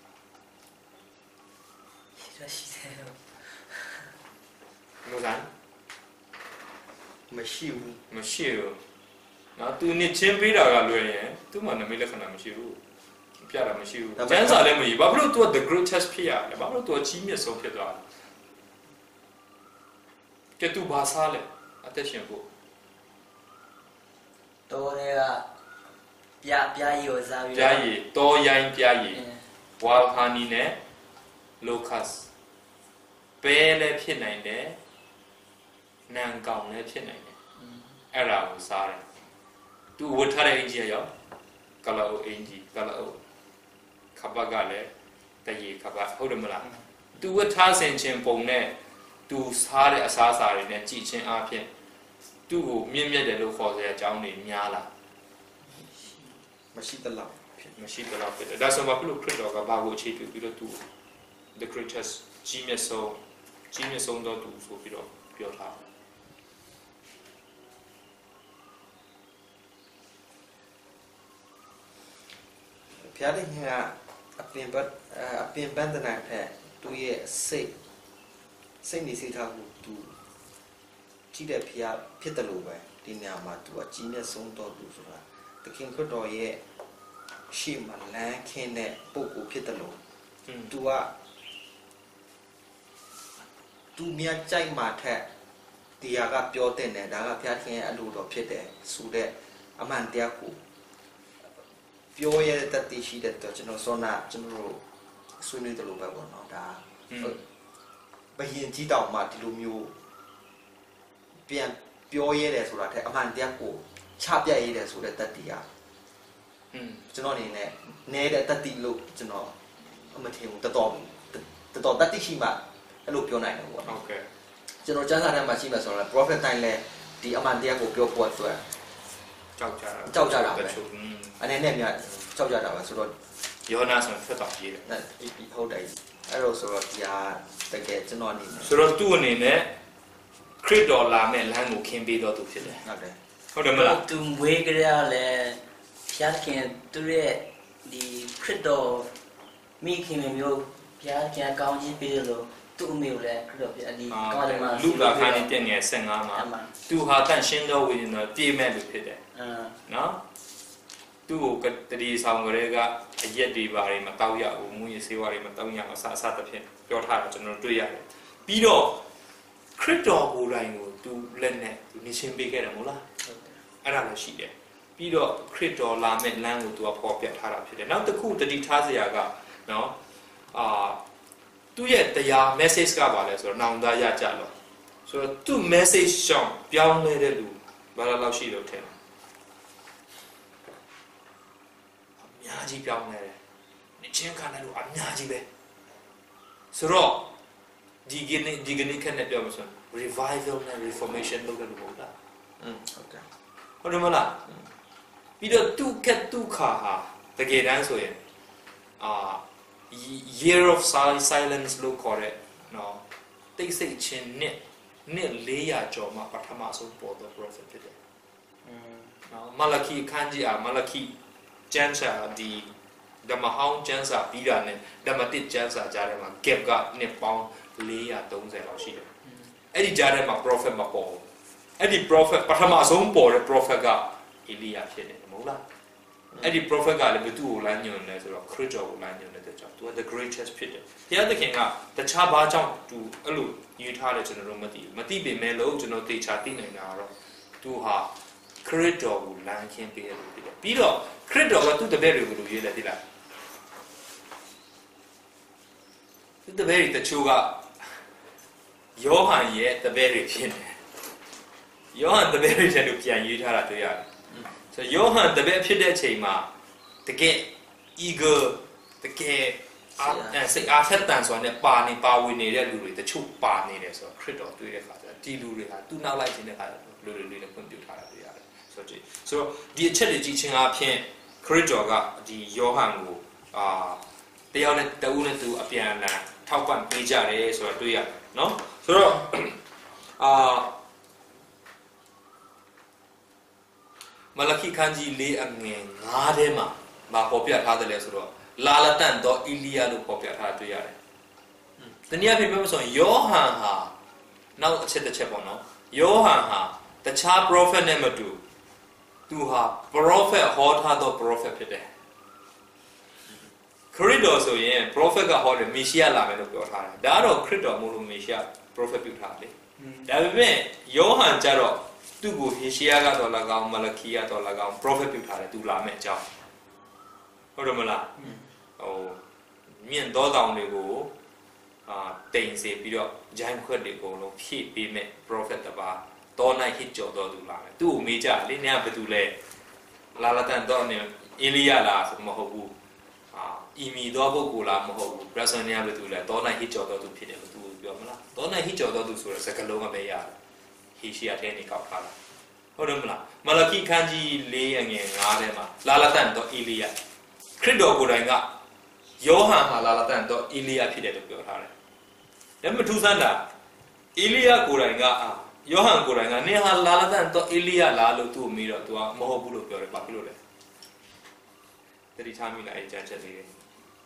C: ရှိတယ်ရှိတယ်
A: မဟုတ်လား
B: မရှိဘူး
A: မရှိဘူးနော်သူနေချင်းပေးတာကလွယ်ရင်သူ့မှာနမိတ်လက္ခဏာမရှိဘူးပြတာမရှိဘူးကျမ်းစာလည်းမရေးဘာဖြစ်လို့ तू the greatest ဖြစ်ရလဲဘာဖြစ်လို့ तू အကြီးမြတ်ဆုံးဖြစ်သွားလဲကဲ तू ဘာစားလဲအသက်ရှင်ဖို့
C: တော်တွေကပြပြရည်ကိုစားပြီး
A: ပြရည်တော်ရိုင်းပြရည်ဝါဟာနီနဲ့လိုကတ်ပဲလည်းဖြစ်နိုင်တယ်နံကောင်လည်းဖြစ်နိုင်တယ်အဲ့ဒါကိုစားတယ် तू ဝတ်ထားတဲ့အင်ဂျီရောကလာအိုအင်ဂျီကလာအိုခပတ်ကလည်းတရေခပတ်ဟုတ်တယ်မလား तू ဝတ်ထားဆင်ခြင်းပုံနဲ့သူစားတဲ့အစားအစာတွေနဲ့ကြည်ချင်းအားဖြင့်သူ့ကိုမြင့်မြတ်တယ်လို့ခေါ်စရာအကြောင်းတွေများလား
B: မရှိတလောက်
A: မရှိတလောက်ဖြစ်တယ်ဒါဆိုဘာဖြစ်လို့ခရစ်တော်ကဘာကိုအခြေပြုပြီးတော့သူ the greatest ကြီးမြတ်ဆုံးကြီးမြတ်ဆုံးတော့သူဆိုပြီးတော့ပြောထား
B: ဖျားတဲ့ခင်ကအပြင်ဘတ်အပြင်ပန်းတနာဖက်သူရဲ့စိတ်စိတ်နေစိတ်ထားကိုသူကြည့်တဲ့ဖျားဖြစ်တယ်လို့ပဲဒီနေရာမှာသူအကြီးမြတ်ဆုံးတော့သူဆိုတာသခင်ခရစ်တော်ရဲ့ရှေ့မှာလမ်းခင်းတဲ့ပုံကိုဖြစ်တယ်လို့သူကသူမြတ်ကြိုက်မှထက်တရားကပြောတဲ့နဲ့ဒါကဖျားခင်ရဲ့အလိုတော်ဖြစ်တယ်ဆိုတဲ့အမှန်တရားကိုပြောရတဲ့တတိရှိတဲ့တော့ကျွန်တော်စောနာကျွန်တော်တို့ဆွေးနွေးတယ်လို့ပဲပေါ့နော်ဒါဘယင်ကြီးတောင်မှဒီလိုမျိုးပြန်ပြောရဲတယ်ဆိုတာတဲ့အမှန်တရားကိုချပြရဲတယ်ဆိုတဲ့တတိယอืมကျွန်တော်အနေနဲ့နေတဲ့တတိလို့ကျွန်တော်အမထင်ဘူးတော်တော်တော်တော်တတိရှိမှအဲ့လိုပြောနိုင်တယ်ပေါ့
A: ဟုတ်ကဲ့
B: ကျွန်တော်ကျမ်းစာထဲမှာရှိမှဆိုတော့ prophet တိုင်းလဲဒီအမှန်တရားကိုပြောဖို့အတွက်
A: ကြောက်ကြတာ
B: ကြောက်ကြတာပဲအနေနဲ့များကြောက်ကြတာပဲဆိုတော့
A: ယောနာဆိုဖတ်တော်ကြီးတယ်
B: ဟုတ်တယ်အဲ့လိုဆိုတော့ဒီဟာတကယ်ကျွန်တော်အနေနဲ့
A: ဆိုတော့သူ့အနေနဲ့ခရစ်တော်လာမဲ့လမ်းကိုခင်းပေးတော်သူဖြစ်တယ်
B: ဟုတ်တယ်
A: ဟုတ်တယ်မလား
C: သူမွေးကြရလဲဖျားခင်သူရဲ့ဒီခရစ်တော်မိခင်မျိုးဖျားခင်ကောင်းကြီးပေးလို့သူ့အမေကိုလည်းခရစ်တော်ပြအဒီကောင်းတယ်မှာ
A: လူလာခါနေတဲ့ငယ်ဆယ်ငါးမှာသူဟာတန်ရှင်းသောဝိညာဉ်တော်ပြည့်မဲ့လူဖြစ်တယ်နော်သူ့ကိုတတိဆောင်ကလေးကအရက်တွေပါတွေမတောက်ရဘူးမူရစေဝါတွေမတောက်ရအောင်အစအစတစ်ဖြစ်ပြောထားတာကျွန်တော်တွေ့ရတယ်ပြီးတော့ခရစ်တော်ကိုယ်တိုင်ကိုသူလက်နဲ့သူနေရှင်းပေးခဲ့တယ်မဟုတ်လားအဲ့ဒါလည်းရှိတယ်ပြီးတော့ခရစ်တော်လာမဲ့လမ်းကိုသူကဖော်ပြထားတာဖြစ်တယ်နောက်တစ်ခုတတိထားစရာကနော်အာသူ့ရဲ့တရား message ကပါလဲဆိုတော့နောင်သားရကြလို့ဆိုတော့သူ့ message ရှောင်းပြောင်းလဲတဲ့လူဘာလို့ရှိလို့ထင်အများကြီးပြောင်းနေတယ်နေချင်းခံတယ်လို့အများကြီးပဲဆိုတော့ဒီကနေ့ဒီကနေ့ခက်နေပြောမှာဆို revival နဲ့ reformation လုပ်တယ်လို့ပြောတာ
B: อืมဟုတ်တယ်
A: ဟုတ်တယ်မလားပြီးတော့သူကသူခါဟာတကယ်တမ်းဆိုရင်အာ year of silence လို့ခေါ်တဲ့နော်တိတ်ဆိတ်ခြင်းနဲ့နှစ်လေးရာကျော်မှပထမဆုံးပေါ်သော prophet ဖြစ်တယ်နော်မလာခီခန်းကြီးအာမလာခီကျမ်းစာဒီဓမ္မဟောင်းကျမ်းစာပြီးတာနဲ့ဓမ္မတစ်ကျမ်းစာကြားထဲမှာ gap ကနှစ်ပေါင်းလေးရာသုံးဆယ်လောက်ရှိတယ်အဲ့ဒီကြားထဲမှာ prophet မပေါ်ဘူးအဲ့ဒီ prophet ပထမဆုံးပေါ်တဲ့ prophet က Elia ဖြစ်တယ်မဟုတ်လားအဲ့ဒီ prophet ကလည်းဘယ်သူ့ကိုလမ်းညွှန်လဲဆိုတော့ ခရစ်တော်ကိုလမ်းညွှန်တဲ့ကြောင့်သူက the greatest ဖြစ်တယ်ဘုရားသခင်ကတခြားဘာကြောင့်သူအဲ့လိုညွှန်ထားတယ်ကျွန်တော်တို့မသိဘူးမသိပေမဲ့လို့ကျွန်တော်သေချာသိနိုင်တာကတော့သူဟာခရစ်တော်ကိုလမ်းခင်းပေးတယ်လို့ဖြစ်တယ်ပြီးတော့ခရစ်တော်ကသူ့တပည့်တွေကိုလိုရေးလဲသိလားသူ့တပည့်တွေတချို့ကယောဟန်ရဲ့တပည့်တွေဖြစ်နေယောဟန်တပည့်တွေတဲ့လူပြန်ရေးထားတာတွေ့ရတယ်ဆိုယောဟန်တပည့်ဖြစ်တဲ့အချိန်မှာတကယ် eager တကယ်အားစိတ်အားဆက်တန်စွာနဲ့ပါနေပါဝင်နေတဲ့လူတွေတချို့ပါနေတယ်ဆိုတော့ခရစ်တော်တွေ့တဲ့အခါကျဒီလူတွေဟာသူ့နောက်လိုက်ခြင်းတဲ့အခါလူတွေလေးနဲ့ဖွင့်ပြထားတာတွေ့ရတယ်ဆိုတော့ဆိုတော့ဒီအချက်တွေကြည့်ချင်းအပြင်ခရစ်တော်ကဒီယောဟန်ကိုအာတယောက်နဲ့တဦးနဲ့သူအပြန်အလှန်ထောက်ပံ့ပေးကြတယ်ဆိုတော့တွေ့ရတယ်နော်ဆိုတော့အာမလာခိခန်းကြီးလေးအငယ်ငါးထဲမှာမပေါ်ပြထားတယ်လဲဆိုတော့လာလတန်တော့အီလီယာလို့ပေါ်ပြထားတွေ့ရတယ်။တနည်းအားဖြင့်ပြောမဆိုရင်ယောဟန်ဟာနောက်အချက်တစ်ချက်ပေါ့နော်။ယောဟန်ဟာတခြား prophet နဲ့မတူသူဟာ prophet ဟောထားသော prophet ဖြစ်တယ်။ခရစ်တော်ဆိုရင် prophet ကဟောတယ်မေရှိယလာမယ်လို့ပြောထားတယ်။ဒါကတော့ခရစ်တော်မို့လို့မေရှိယ prophet ပြုထားတယ်။ဒါပေမဲ့ယောဟန်ကျတော့သူ့ကိုဟေရှေယကတော့၎င်းမလခီကတော့၎င်း prophet ပြုထားတယ်သူလာမယ်အကြောင်းဟုတ်တယ်မလားဟိုမြင့်သောတောင်တွေကိုအာတိမ်စေပြီးတော့ဂျိုင်းခွက်တွေအကုန်လုံးဖြည့်ပေးမဲ့ prophet တပါတောနိုင်ဟစ်ကြော်တော်သူလာမယ်သူ့ကိုမေးကြလေနင်ကဘာတူလဲလာလာတန်တော့နေအီလီယာလားဆိုမဟုတ်ဘူးအာအီမီသောပုဂ္ဂိုလ်လားမဟုတ်ဘူးဘရဆန်နီယာဘာတူလဲတောနိုင်ဟစ်ကြော်တော်သူဖြစ်တယ်သူပြောမလားတောနိုင်ဟစ်ကြော်တော်သူဆိုတဲ့စကားလုံးကပဲရတယ်ဟေရှေယထဲနေကောက်ထားတာဟုတ်တယ်မလားမလာခိခန်းကြီးလေးအငယ်ငါးထဲမှာလာလာတန်တော့အီလီယာခရစ်တော်ကိုယ်တိုင်ကယောဟန်ဟာလာလာတန်တော့အီလီယာဖြစ်တယ်လို့ပြောထားတယ်။ဒါမှမထူးဆန်းတာအီလီယာကိုယ်တိုင်ကအာယောဟန်ကိုယ်တိုင်ကနင်ဟာလာလာတန်တော့အီလီယာလားလို့သူ့ကိုမေးတော့သူကမဟုတ်ဘူးလို့ပြောတယ်။ဘာဖြစ်လို့လဲ။တတိထားမိလားအကြမ်းချက်လေးတွေ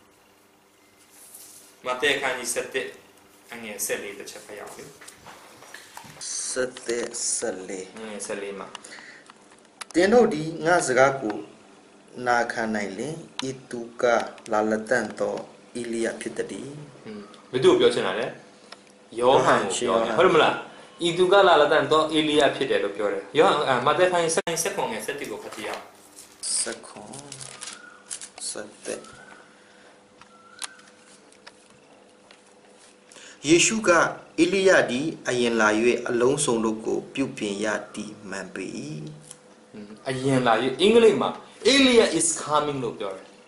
A: ။မဿဲခန်းကြီးဆက်တဲ့အငယ်ဆက်လေးတစ်ချက်ဖတ်ရအောင်လေ
B: ။ဆက်တဲ့ဆက်လေး
A: ငယ်ဆက်လေးမှာ
B: တင်းတို့ဒီငါစကားကိုနာခံနိုင်လင်ဤသူကလာလတန်တော့အီလီယာဖြစ်တဲ့
A: ဘယ်သူပြောချင်တာလဲယောဟန်ကိုပြောတယ်ဟုတ်တယ်မလားဤသူကလာလတန်တော့အီလီယာဖြစ်တယ်လို့ပြောတယ်ယောဟန်မဿဲခန်းကြီးဆက်ဆက်ခွန်ငယ်ဆက်တိကိုဖတ်ကြည့်အောင်
B: ဆက်ခွန်ဆက်တဲ့ယေရှုကအီလီယာဒီအရင်လာ၍အလုံးစုံတို့ကိုပြုပြင်ရသည်မှန်ပေ၏
A: အရင်လာ၍အင်္ဂလိပ်မှာElia is coming လို့ပြောတယ်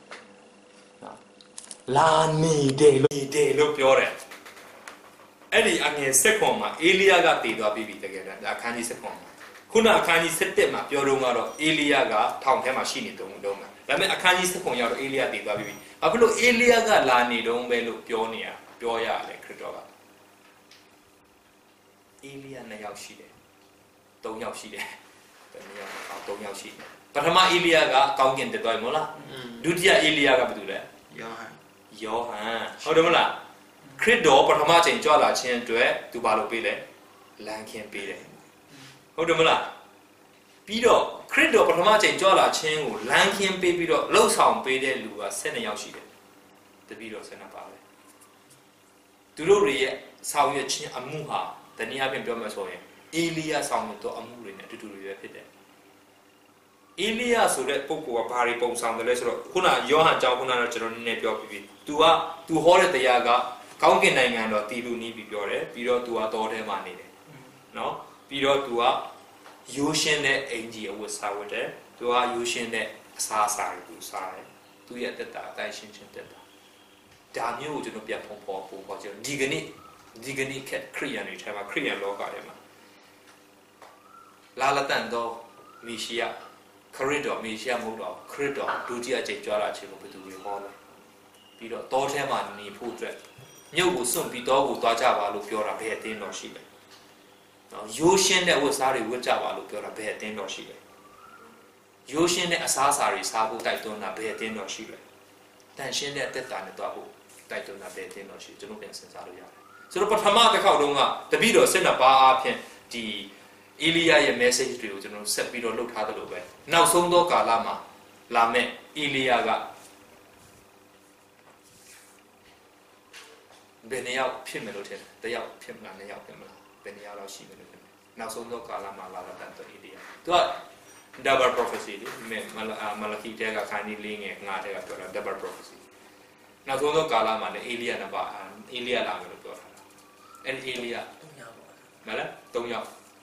A: လာနေတယ်လို့နေတယ်လို့ပြောတယ်အဲ့ဒီအငယ်ဆက်ခွန်မှာအေလီယာကတည်သွားပြီတကယ်တမ်းအခန်းကြီးဆက်ခွန်မှာခုနအခန်းကြီးဆက်တက်မှာပြောတော့ကတော့အေလီယာကထောင်ထဲမှာရှိနေတုံးတုံးမှာဒါပေမဲ့အခန်းကြီးဆက်ခွန်ရောက်တော့အေလီယာတည်သွားပြီအခုလို့အေလီယာကလာနေတုံးပဲလို့ပြောနေရပြောရတယ်ခရစ်တော်ကအေလီယာနှစ်ယောက်ရှိတယ်သုံးယောက်ရှိတယ်တနည်းအားသုံးယောက်ရှိတယ်ပထမအေလီယာကကောင်းကင်တက်သွားပြီမဟုတ်လားဒုတိယအေလီယာကဘာတူလဲ
B: ယောဟန်
A: ယောဟန်ဟုတ်တယ်မလားခရစ်တော်ပထမချိန်ကြွလာခြင်းအတွက်သူဘာလုပ်ပေးလဲလမ်းခင်းပေးတယ်ဟုတ်တယ်မလားပြီးတော့ခရစ်တော်ပထမချိန်ကြွလာခြင်းကိုလမ်းခင်းပေးပြီးတော့လှုပ်ဆောင်ပေးတဲ့လူကဆယ်နှစ်ယောက်ရှိတယ်တပည့်တော်ဆယ်နှစ်ပါပဲသူတို့ရဲ့ဆောင်ရွက်ခြင်းအမှုဟာတနည်းအားဖြင့်ပြောမယ်ဆိုရင်အေလီယာဆောင်ရွက်တော့အမှုတွေနဲ့အတူတူတွေပဲဖြစ်တယ်အေလီယာဆိုတဲ့ပုဂ္ဂိုလ်ကဘာတွေပုံဆောင်တယ်လဲဆိုတော့ခုနယောဟန်ကြောင့်ခုနကတော့ကျွန်တော်နည်းနည်းပြောပြီးပြီ။ तू က तू ဟောတဲ့တရားကကောင်းကင်နိုင်ငံတော်တည်လူနီးပြီးပြောတယ်ပြီးတော့ तू ကတောထဲမှာနေတယ်။နော်ပြီးတော့ तू ကရိုးရှင်းတဲ့အင်ဂျီအဝတ်စားဝတ်တယ်။ तू ကရိုးရှင်းတဲ့အစားအစာတွေကိုစားတယ်။ तू ရဲ့တက်တာအတိုင်းရှင်းချင်းတက်တာ။ဒါမျိုးကိုကျွန်တော်ပြန်ဖုံးပေါ်ပုံပေါ်ကျွန်တော်ဒီကနေ့ဒီကနေ့ခက်ခရိယန်တွေထဲမှာခရိယန်လောကထဲမှာလာလတန်တော့မီရှိယခရစ်တော်မေရှိယမဟုတ်တော့ခရစ်တော်ဒုတိယအကြိမ်ကြွလာခြင်းကိုဘယ်သူတွေဟောလဲပြီးတော့တောထဲမှာနေဖို့အတွက်မြုပ်ကိုစွန့်ပြီးတောကိုသွားကြပါလို့ပြောတာဘယ်အသင်းတော်ရှိလဲနော်ရိုးရှင်းတဲ့ဝတ်စားတွေဝတ်ကြပါလို့ပြောတာဘယ်အသင်းတော်ရှိလဲရိုးရှင်းတဲ့အစားအစာတွေစားဖို့တိုက်တွန်းတာဘယ်အသင်းတော်ရှိလဲတန်ရှင်းတဲ့အသက်တာနဲ့တွားဖို့တိုက်တွန်းတာဘယ်အသင်းတော်ရှိကျွန်တော်ပြန်စဉ်းစားလို့ရတယ်ဆိုတော့ပထမတစ်ခေါက်တုန်းကတပည့်တော်စစ်နှစ်ပါးအဖြစ်ဒီအေလိယရဲ့ message တွေကိုကျွန်တော်ဆက်ပြီးတော့လုပ်ထားသလိုပဲနောက်ဆုံးသောကာလမှာလာမဲ့အေလိယကဘယ်နှယောက်ဖြစ်မယ်လို့ထင်တယ်တယောက်ဖြစ်မလားနှစ်ယောက်ဖြစ်မလားဘယ်နှယောက်လောက်ရှိမယ်လို့ထင်တယ်နောက်ဆုံးသောကာလမှာလာတဲ့တန်အေလိယသူက double prophecy လေမလာခီတဲကခါနီလေးငယ်ငါတဲကပြောတာ double prophecy နောက်ဆုံးသောကာလမှာလည်းအေလိယနဲ့ပါအေလိယလာမယ်လို့ပြောထားတာအဲ့ဒီအေလိယသုံးယောက်ပါမလားသုံးယောက်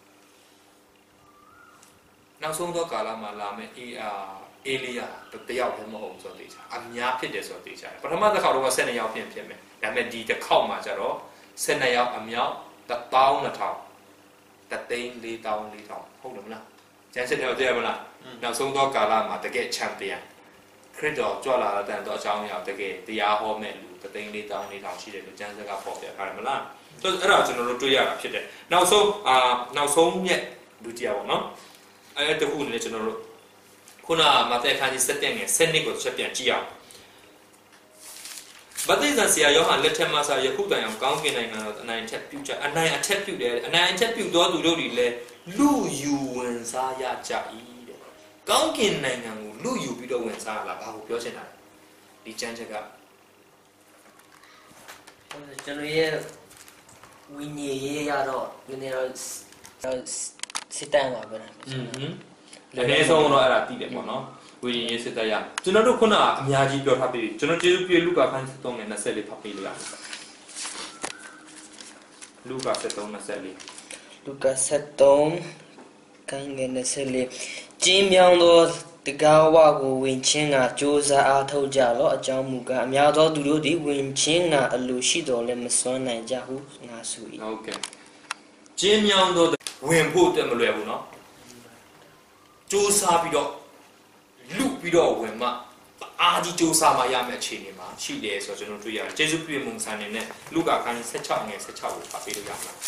A: နောက်ဆုံးသောကာလမှာလာမယ့်အေအာအေလိယတယောက်လည်းမဟုတ်ဘူးဆိုတော့သိချာအများဖြစ်တယ်ဆိုတော့သိချာပထမတစ်ခေါက်တော့ဆယ်နှစ်ယောက်ဖြစ်ဖြစ်မယ်ဒါပေမဲ့ဒီတစ်ခေါက်မှာကျတော့ဆယ်နှစ်ယောက်အမြောက်တစ်သောင်းနှစ်ထောင်တစ်သိန်းလေးသောင်းလေးထောင်ဟုတ်တယ်မလားကျန်စစ်တယ်သိရမလားနောက်ဆုံးသောကာလမှာတကယ်ချန်ပီယံခရစ်တော်ကြွလာတဲ့အကြောင်းအရာတကယ်တရားဟောမဲ့လူတစ်သိန်းလေးသောင်းလေးထောင်ရှိတယ်လို့ကျန်စစ်ကပေါ်ပြထားတယ်မလားဆိုတော့အဲ့ဒါကျွန်တော်တို့တွေ့ရတာဖြစ်တယ်နောက်ဆုံးအာနောက်ဆုံးမြက်ဒုတိယပေါ့နော်အဲ့ဒါတခုလည်းကျွန်တော်တို့ခုနမဿဲခန်းကြီးစက်တင်ငယ်စနစ်ကိုချက်ပြန်ကြည့်အောင်ဗတ္တိဇံဆရာယောဟန်လက်ထက်မှာစာယခုတိုင်အောင်ကောင်းကင်နိုင်ငံတော်အနိုင်အထက်ပြုကြအနိုင်အထက်ပြုတယ်အနိုင်အထက်ပြုတော်သူတို့တွေလည်းလူယူဝင်စားရကြ၏တဲ့ကောင်းကင်နိုင်ငံကိုလူယူပြီးတော့ဝင်စားရလားဘာကိုပြောချင်တာဒီကျမ်းချက်က
C: ကျွန်တော်ရဲ့ဝိညာဉ်ရေးရတော့ဝိညာဉ်တော့စစ်တမ်းပါပဲ
A: อืมတကယ်ဆုံးတော့အဲ့ဒါတည်တယ်ပေါ့နော်ဝိညာဉ်ရေးစစ်တမ်းရကျွန်တော်တို့ခုနကအများကြီးပြောထားပြီကျွန်တော်ကျေးဇူးပြုလူကာခန်းသုံးနဲ့နှစ်လေးဖတ်ပေးလို့ရတယ်လူကာသုံး နှစ်လေး
C: လူကာသုံးခန်းငယ်နှစ်လေးကျင်းမြောင်းသောတကားဝကိုဝင်ချင်းကစ조사အားထုတ်ကြလောအကြောင်းမူကားအများသောသူတို့သည်ဝင်ချင်းကအလိုရှိတော်လည်းမစွမ်းနိုင်ကြဟုငါဆို၏
A: ဟုတ်ကဲ့ကျင်းမြောင်းသောဝင်ဖို့တည်းမလွယ်ဘူးเนาะစ조사ပြီးတော့လူပြီးတော့ဝင်မှအားကြီးစ조사မှရမယ့်အခြေအနေမှာရှိတယ်ဆိုတော့ကျွန်တော်တွေ့ရတယ်ကျေးဇူးပြုမှုစာနေနဲ့လူကာခန်းဆက်၆ငယ်ဆက်၆ကိုဖတ်ပေးလို့ရမှာ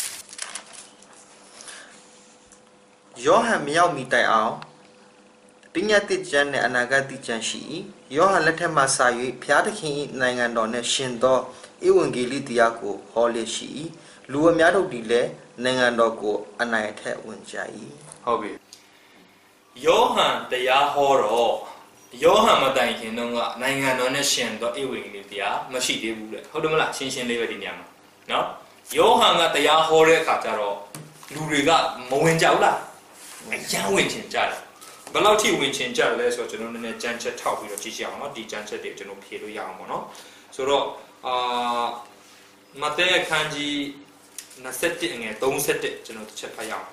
B: ယောဟန်မရောက်မီတိုင်အောင်ပညာတိကျမ်းနဲ့အနာဂတ်တိကျမ်းရှိ၏ယောဟန်လက်ထက်မှစ၍ဘုရားသခင်၏နိုင်ငံတော်နှင့်ရှင်သောဧဝံဂေလိတရားကိုဟောလျက်ရှိ၏လူအများတို့သည်လည်းနိုင်ငံတော်ကိုအနိုင်အထက်ဝင်ကြ၏
A: ဟုတ်ပြီယောဟန်တရားဟောတော့ယောဟန်မတိုင်ခင်တော့ကနိုင်ငံတော်နဲ့ရှင်သောဧဝံဂေလိတရားမရှိသေးဘူးလေဟုတ်တယ်မလားရှင်းရှင်းလေးပဲဒီနေရာမှာနော်ယောဟန်ကတရားဟောတဲ့အခါကျတော့လူတွေကမဝင်ကြဘူးလားအယံဝင်ချင်ကြတယ်ဘယ်လောက်ထိဝင်ချင်ကြလဲဆိုတော့ကျွန်တော်နည်းနည်းကြမ်းချက်ထောက်ပြီးတော့ကြည့်ကြအောင်เนาะဒီကြမ်းချက်တွေကျွန်တော်ဖြေလို့ရအောင်ပေါ့เนาะဆိုတော့အာမဿဲအခန်းကြီးနှစ်ဆယ့်တစ်ငယ်သုံးဆယ့်တစ်ကျွန်တော်တစ်ချက်ဖတ်ရအောင်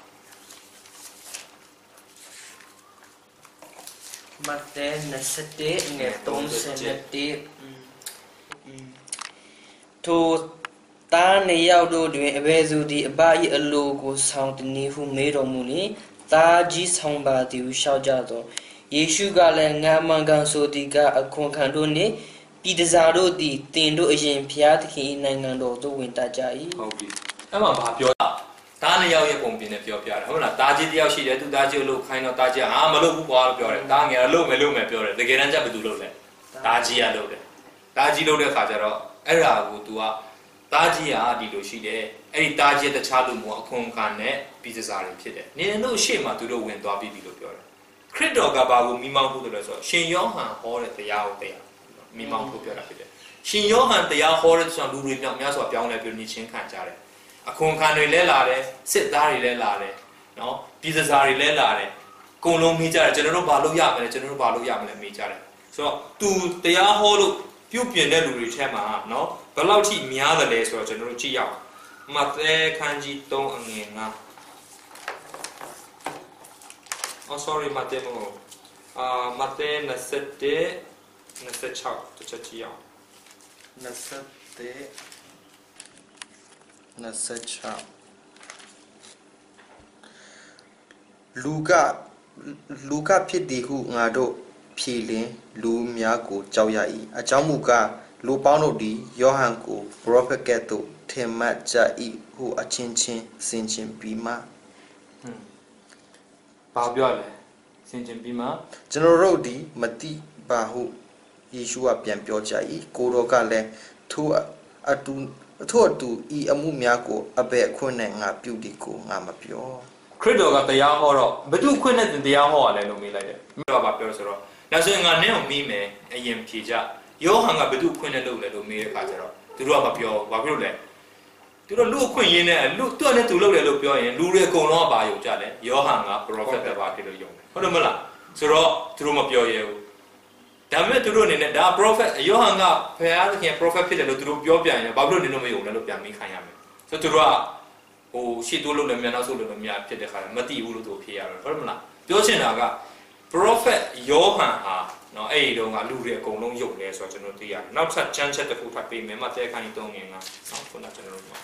C: မဿဲနှစ်ဆယ့်တစ်ငယ်သုံးဆယ့်တစ်ထိုတားနေရောက်တို့တွင်အဘယ်သူသည်အဘ၏အလိုကိုဆောင်တနည်းဟုမေးတော်မူလျှင်သားကြီးဆောင်ပါသည်ဟုလျှောက်ကြသောယေရှုကလည်းငါမှန်ကန်ဆိုသည်ကအခွန်ခံတို့နှင့်ပြည်တစားတို့သည်တင်တို့အရင်ဖျားသခင်နိုင်ငံတော်သို့ဝင်တတ်ကြ၏
A: ဟုတ်ပြီအဲ့မှာဘာပြောတာတားနှစ်ယောက်ရဲ့ပုံပြင်နဲ့ပြောပြတယ်ဟုတ်လားတားကြီးတစ်ယောက်ရှိတယ်သူတားကြီးကိုလို့ခိုင်းတော့တားကြီးဟာမလုပ်ဘူးကွာလို့ပြောတယ်တားငယ်ကလုပ်မယ်လုပ်မယ်ပြောတယ်တကယ်တမ်းကျဘယ်သူလုပ်လဲတားကြီးကလုပ်တယ်တားကြီးလုပ်တဲ့ခါကျတော့အဲ့ဒါကို तू ကတားကြီးဟာဒီလိုရှိတယ်အဲ့ဒီတားကြီးတခြားလူမျိုးအခွန်ခံနဲ့ပြည်စစာတွေဖြစ်တယ်နင်တို့ရှေ့မှာသူတို့ဝင်သွားပြီပြီလို့ပြောတယ်ခရစ်တော်ကဘာကိုမိမောင်းဖို့တယ်ဆိုတော့ရှင်ယောဟန်ဟောတဲ့တရားကိုတရားမိမောင်းဖို့ပြောတာဖြစ်တယ်ရှင်ယောဟန်တရားဟောတဲ့ဆိုတော့လူတွေမြောက်များစွာပြောင်းလဲပြနေချင်းခံကြတယ်အခွန်ခံတွေလဲလာတယ်စစ်သားတွေလဲလာတယ်နော်ပြည်စစာတွေလဲလာတယ်အကုန်လုံးမိကြတယ်ကျွန်တော်တို့ဘာလုပ်ရမလဲကျွန်တော်တို့ဘာလုပ်ရမလဲမိကြတယ်ဆိုတော့ तू တရားဟောလို့ပြုတ်ပြင်တဲ့လူတွေထဲမှာနော်ဘယ်လောက်ထိများတယ်လဲဆိုတော့ကျွန်တော်တို့ကြည့်ရအောင်မဿဲခန်းကြီးသုံးအငယ်ငါOh sorry မဿဲမဟုတ်အာမဿဲနှစ်ဆယ့်တစ်နှစ်ဆယ့်ခြောက်တစ်ချက်ကြည့်အောင်
B: နှစ်ဆယ့်တစ်နှစ်ဆယ့်ခြောက်လူကလူကဖြစ်သည်ဟုငါတို့ဖြေလင်လူများကိုကြောက်ရ၏အကြောင်းမူကားလူပေါင်းတို့သည်ယောဟန်ကိုပရောဖက်ကဲ့သို့ထင်မှတ်ကြ၏ဟုအချင်းချင်းစင်ချင်းပြီးမှ
A: ဘာပြောလဲဆင်ခြင်ပြီးမှ
B: ကျွန်တော်တို့ဒီမတိပါဟုယေရှုကပြန်ပြောကြ၏ကိုတော်ကလည်းထိုအတူထိုအတူဤအမှုများကိုအဘယ်အခွင့်နဲ့ငါပြုဒီကိုငါမပြော
A: ခရစ်တော်ကတရားဟောတော့ဘယ်သူခွင့်နဲ့တရားဟောရလဲလို့မေးလိုက်တယ်မိတော့ဗာပြောဆိုတော့ဒါဆိုရင်ငါနဲ့အောင်မိမယ်အရင်ဖြေကြယောဟန်ကဘယ်သူခွင့်နဲ့လုပ်လဲလို့မေးတဲ့အခါကျတော့သူတို့ကမပြောဘာဖြစ်လို့လဲသူတို့လူအခွင့်ရင်းနဲ့လူသူ့နဲ့သူလုပ်တယ်လို့ပြောရင်လူတွေအကုန်လုံးကပါယုံကြတယ်ယောဟန်က prophet ပဲပါဖြစ်လို့ယုံတယ်ဟုတ်တယ်မလားဆိုတော့သူတို့မပြောရဘူးဒါပေမဲ့သူတို့အနေနဲ့ဒါ prophet ယောဟန်ကဖခင်သခင် prophet ဖြစ်တယ်လို့သူတို့ပြောပြန်ရင်ဘာဖြစ်လို့နေလို့မယုံလဲလို့ပြန်မိခိုင်းရမယ်ဆိုတော့သူတို့ကဟိုရှေ့တိုးလို့လည်းမြန်နောက်ဆုတ်လို့လည်းမြန်ဖြစ်တဲ့ခါမသိဘူးလို့သူဖြေရတယ်ဟုတ်တယ်မလားပြောချင်တာက prophet ယောဟန်ဟာနော်အဲ့ဒီတုန်းကလူတွေအကုန်လုံးယုံတယ်ဆိုတော့ကျွန်တော်သိရတယ်နောက်ထပ်ချမ်းချက်တစ်ခုထပ်ပေးမယ်မတဲခိုင်းသုံးငင်ကဆောင်းခုနကျွန်တော်တို့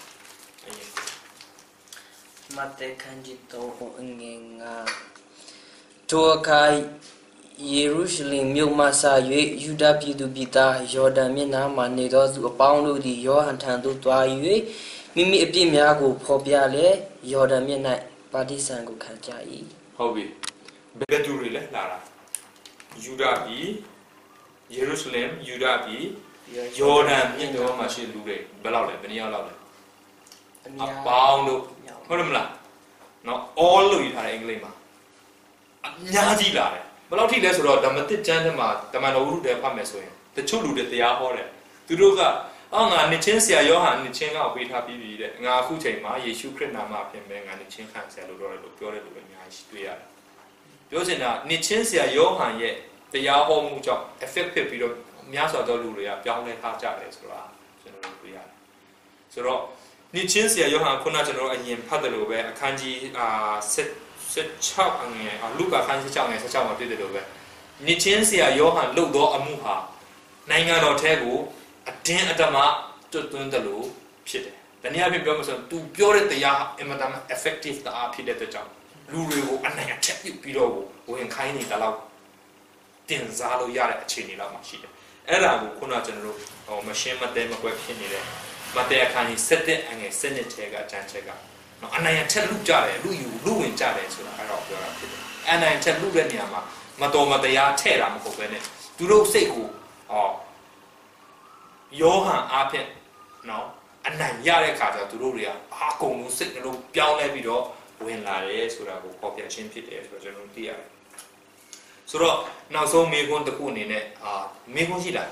C: မတဲခိုင်းသုံးငင်ကထိုအခါယေရုရှလင်မြို့မှစ၍ယူဒပြည်သူပြည်သားယော်ဒန်မြစ်နားမှနေသောသူအပေါင်းတို့သည်ယောဟန်ထံသို့သွား၍မိမိအပြစ်များကိုဖော်ပြလေယော်ဒန်မြစ်၌ပါတိစံကိုခံကြ၏
A: ဟုတ်ပြီဘယ်သူတွေလဲလာတာယူဒပြည်ယေရုရှလင်ယူဒပြည်ယော်ဒန်မြစ်တော်မှာရှိလူတွေဘယ်လောက်လဲဘယ်နည်းလောက်လဲအပေါင်းတို့ဟုတ်တယ်မလားနော် all လို့ရေးထားတဲ့အင်္ဂလိပ်မှာအများကြီးလာတယ်ဘယ်လောက်ထိလဲဆိုတော့ဓမ္မသစ်ကျမ်းထဲမှာတမန်တော်ဝုဒ္ဓတွေဖတ်မယ်ဆိုရင်တချို့လူတွေတရားဟောတယ်သူတို့ကအော်ငါနှစ်ချင်းဆရာယောဟန်နှစ်ချင်းကပေးထားပြီးပြီတဲ့ငါအခုချိန်မှာယေရှုခရစ်နာမဖြင့်ပဲငါနှစ်ချင်းခံဆရာလို့ပြောတယ်လို့ပြောတဲ့လူတွေအများကြီးတွေ့ရတယ်ပြောချင်တာနှစ်ချင်းဆရာယောဟန်ရဲ့တရားဟောမှုကြောင့် effect ဖြစ်ပြီးတော့များစွာသောလူတွေကပြောင်းလဲထားကြတယ်ဆိုတာကျွန်တော်တို့တွေ့ရတယ်ဆိုတော့နှစ်ချင်းဆရာယောဟန်ခုနကျွန်တော်အရင်ဖတ်တယ်လို့ပဲအခန်းကြီးအာ16အငယ်လူကာခန်း16ငယ်16မှာပြည့်တယ်လို့ပဲနှစ်ချင်းဆရာယောဟန်လုပ်သောအမှုဟာနိုင်ငံတော်ထဲကိုအတင်းအဓမ္မတွတ်သွင်းတယ်လို့ဖြစ်တယ်။တနည်းအားဖြင့်ပြောမှဆိုရင် तू ပြောတဲ့တရားအင်မတန် effective တာဖြစ်တဲ့အတွက်ကြောင့်လူတွေကိုအနိုင်အထက်ပြုပြီးတော့ဝင်ခိုင်းနေတာလောက်တင်စားလို့ရတဲ့အခြေအနေလောက်မှာရှိတယ်။အဲ့ဒါကိုခုနကျွန်တော်တို့ဟိုမရှင်းမတဲမကွက်ဖြစ်နေတဲ့မတဲအခန်းကြီး17အငယ်17ထဲကအကျမ်းချက်ကနော်အနိုင်အထက်လူကြတယ်လူယူလူဝင်ကြတယ်ဆိုတာအဲ့တော့ပြောတာဖြစ်တယ်။အနိုင်အထက်လူတဲ့နေရာမှာမတော်မတရားထဲ့တာမဟုတ်ပဲနဲ့သူတို့စိတ်ကိုဟောယောဟန်အားဖြင့်နော်အနိုင်ရတဲ့ခါကျတော့သူတို့တွေကအကုန်လုံးစိတ်နှလုံးပြောင်းလဲပြီးတော့ဝင်လာတယ်ဆိုတာကိုဖော်ပြခြင်းဖြစ်တယ်ဆိုတော့ကျွန်တော်သိရတယ်ဆိုတော့နောက်ဆုံးမေခွန်းတစ်ခုအနေနဲ့အာမေခွန်းရှိလား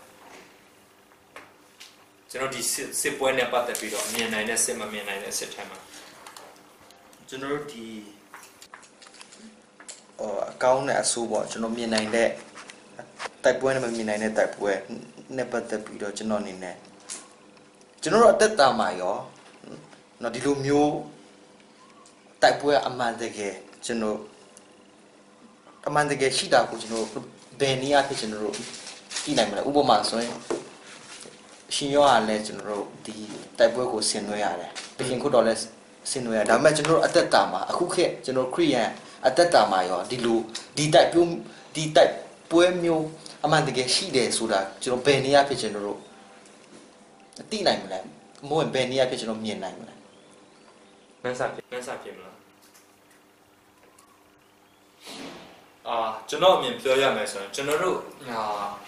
A: ကျွန်တော်ဒီစစ်ပွဲနဲ့ပတ်သက်ပြီးတော့မြင်နိုင်တဲ့စစ်မမြင်နိုင်တဲ့စစ်ထဲမှာ
B: ကျွန်တော်တို့ဒီဟိုအကောင်းနဲ့အဆိုးပေါ့ကျွန်တော်မြင်နိုင်တဲ့တိုက်ပွဲနဲ့မမြင်နိုင်တဲ့တိုက်ပွဲနဲ့ပတ်သက်ပြီးတော့ကျွန်တော်အနေနဲ့ကျွန်တော်တို့အသက်တာမှာရောနော်ဒီလိုမျိုးတိုက်ပွဲအမှန်တကယ်ကျွန်တော်အမှန်တကယ်ရှိတာကိုကျွန်တော်ဘယ်နည်းအားဖြင့်ကျွန်တော်တို့ကြည့်နိုင်မလဲဥပမာဆိုရင်ရှင်ယောဟာလည်းကျွန်တော်တို့ဒီတိုက်ပွဲကိုဆင်နွှဲရတယ်တခင်ခုတော့လည်းဆင်နွှဲရဒါပေမဲ့ကျွန်တော်တို့အသက်တာမှာအခုခေတ်ကျွန်တော်ခရိယန်အသက်တာမှာရောဒီလိုဒီတိုက်ပွဲဒီတိုက်ပွဲမျိုးအမှန်တကယ်ရှိတယ်ဆိုတာကျွန်တော်ဘယ်နည်းအားဖြင့်ကျွန်တော်တို့သိနိုင်မလဲမို့ဘယ်နည်းအားဖြင့်ကျွန်တော်မြင်နိုင်မလဲ
A: မန်းစားမန်းစားပြင်မလားအာကျွန်တော်အမြင်ပြောရမယ်ဆိုရင်ကျွန်တော်တို့အာ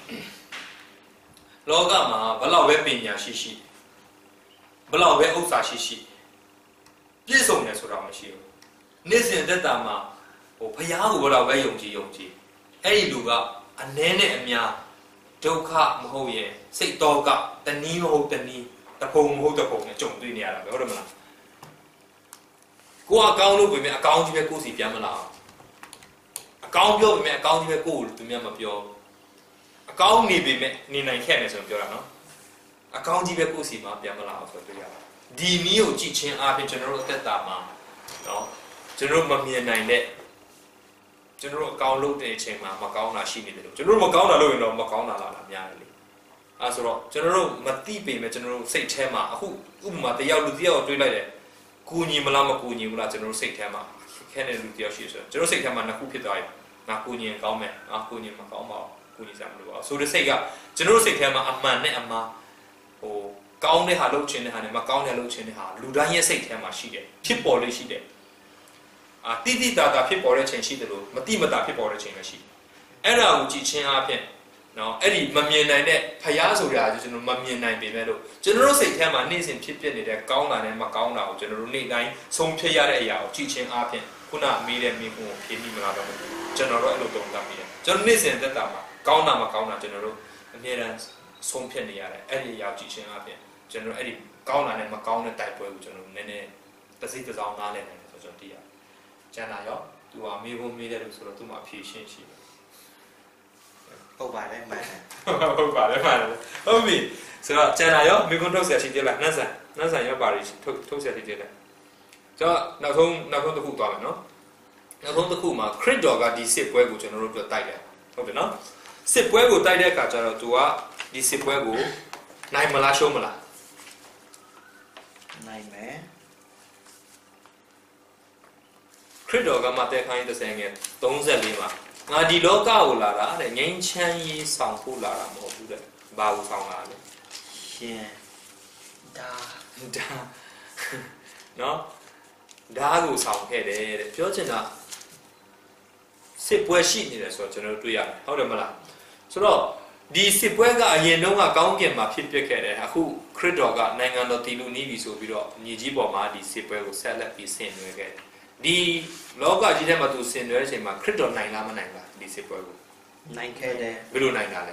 A: လောကမှာဘလောက်ပဲပညာရှိရှိဘလောက်ပဲဥစ္စာရှိရှိပြည့်စုံတယ်ဆိုတာမရှိဘူးနေ့စဉ်သက်တာမှာဟိုဘုရားကိုဘလောက်ပဲယုံကြည်ယုံကြည်အဲ့ဒီလူကအနည်းနဲ့အများဒုက္ခမဟုတ်ရင်စိတ်တော့ကတနည်းမဟုတ်တနည်းတပုံမဟုတ်တပုံနဲ့ကြုံတွေ့နေရတာပဲဟုတ်တယ်မလားကိုအကောင်းလို့ပြင်မဲ့အကောင်းကြီးပဲကိုယ်စီပြန်မလာအောင်အကောင်းပြောပြင်မဲ့အကောင်းကြီးပဲကိုယ်သူများမပြောအကောင်းနေပြင်မဲ့နေနိုင်ခဲ့တယ်ဆိုရင်ပြောတာနော်အကောင်းကြီးပဲကိုယ်စီမှာပြန်မလာအောင်ဆိုတွေ့ရတာဒီနည်းကိုကြည့်ချင်းအားဖြင့်ကျွန်တော်တို့အသက်တာမှာနော်ကျွန်တော်တို့မမြင်နိုင်တဲ့ကျွန်တော်တို့အကောင်းလုပ်တဲ့အချိန်မှာမကောင်းတာရှိနေတယ်လို့ကျွန်တော်တို့မကောင်းတာလုပ်ရင်တော့မကောင်းတာလာတာများတယ်လေအဲဆိုတော့ကျွန်တော်တို့မသိပေမဲ့ကျွန်တော်တို့စိတ်ထဲမှာအခုဥပမာတယောက်လူတယောက်တွေးလိုက်တယ်ကူညီမလားမကူညီဘူးလားကျွန်တော်တို့စိတ်ထဲမှာခဲတဲ့လူတယောက်ရှိဆိုကျွန်တော်စိတ်ထဲမှာနှစ်ခုဖြစ်သွားပြီငါကူညီရင်ကောင်းမယ်ငါကူညီမကောင်းပါဘူးကူညီစရာမလိုပါဘူးဆိုတဲ့စိတ်ကကျွန်တော်တို့စိတ်ထဲမှာအမှန်နဲ့အမှားဟိုကောင်းတဲ့ဟာလုပ်ချင်တဲ့ဟာနဲ့မကောင်းတဲ့လုပ်ချင်တဲ့ဟာလူတိုင်းရဲ့စိတ်ထဲမှာရှိတယ်ဖြစ်ပေါ်လေးရှိတယ်အာတိတိတာတာဖြစ်ပေါ်တဲ့ချိန်ရှိတယ်လို့မတိမတာဖြစ်ပေါ်တဲ့ချိန်လည်းရှိအဲ့ဒါကိုကြည့်ချင်းအပြင်နော်အဲ့ဒီမမြင်နိုင်တဲ့ဖျားဆိုတာကျွန်တော်မမြင်နိုင်ပေမဲ့လို့ကျွန်တော်တို့စိတ်ထဲမှာနေ့စဉ်ဖြစ်ပျက်နေတဲ့ကောင်းတာနဲ့မကောင်းတာကိုကျွန်တော်တို့နေ့တိုင်းဆုံးဖြတ်ရတဲ့အရာကိုကြည့်ချင်းအပြင်ခုနမေးတဲ့မိကုံကိုဖြေမိမလားတော့ကျွန်တော်တို့အဲ့လိုတုံ့ပြန်မိတယ်ကျွန်တော်နေ့စဉ်သက်တာမှာကောင်းတာမကောင်းတာကျွန်တော်တို့အမြဲတမ်းဆုံးဖြတ်နေရတယ်အဲ့ဒီအရာကြည့်ချင်းအပြင်ကျွန်တော်အဲ့ဒီကောင်းတာနဲ့မကောင်းတဲ့တိုက်ပွဲကိုကျွန်တော်နည်းနည်းတစ်စိတ်တစ်စောင်းနားလည်နိုင်တယ်ဆိုကျွန်တော်သိရတယ်ကျန်တာရောသူကမေးဖို့မေးတယ်လို့ဆိုတော့သူ့မှာအဖြေရှင်းရှိတယ်
B: ဟုတ်ပါတယ်မှန်တယ်
A: ဟုတ်ပါတယ်မှန်တယ်ဟုတ်ပြီဆိုတော့ကျန်တာရောမေးခွန်းထုတ်ဆက်ရှိသေးလားနှက်ဆန်နှက်ဆန်ရောပါရီထုတ်ထုတ်ဆက်ရှိသေးလားကျွန်တော်နောက်ဆုံးနောက်ဆုံးတစ်ခုသွားမယ်နော်နောက်ဆုံးတစ်ခုမှာခရစ်တော်ကဒီစစ်ပွဲကိုကျွန်တော်တို့ပြတိုက်တယ်ဟုတ်တယ်နော်စစ်ပွဲကိုတိုက်တဲ့အခါကျတော့သူကဒီစစ်ပွဲကိုနိုင်မလားရှုံးမလား
B: နိုင်မယ်
A: ခရစ်တော်ကမဿဲခန်းကြီးတစ်ဆယ်ငယ်သုံးလေးမှာငါဒီလောကကိုလာတာတဲ့ငြိမ်းချမ်းရေးဆောင်ဖို့လာတာမဟုတ်ဘူးတဲ့ဘာကိုဆောင်လာလဲ
B: ရှင်
A: ဒါဒါနော်ဒါကိုဆောင်ခဲ့တယ်တဲ့ပြောချင်တာစစ်ပွဲရှိနေတယ်ဆိုတော့ကျွန်တော်တို့တွေ့ရတယ်ဟုတ်တယ်မလားဆိုတော့ဒီစစ်ပွဲကအရင်တုန်းကကောင်းကင်မှာဖြစ်ပျက်ခဲ့တယ်အခုခရစ်တော်ကနိုင်ငံတော်တည်လူနီးပြီဆိုပြီးတော့မြေကြီးပေါ်မှာဒီစစ်ပွဲကိုဆက်လက်ပြီးဆင်နွှဲခဲ့တယ်ဒီလောကကြီးထဲမှာသူဆင်နွှဲတဲ့အချိန်မှာခရစ်တော်နိုင်လားမနိုင်လားဒီစစ်ပွဲကို
B: နိုင်ခဲ့တယ်
A: ဘယ်လိုနိုင်တာလဲ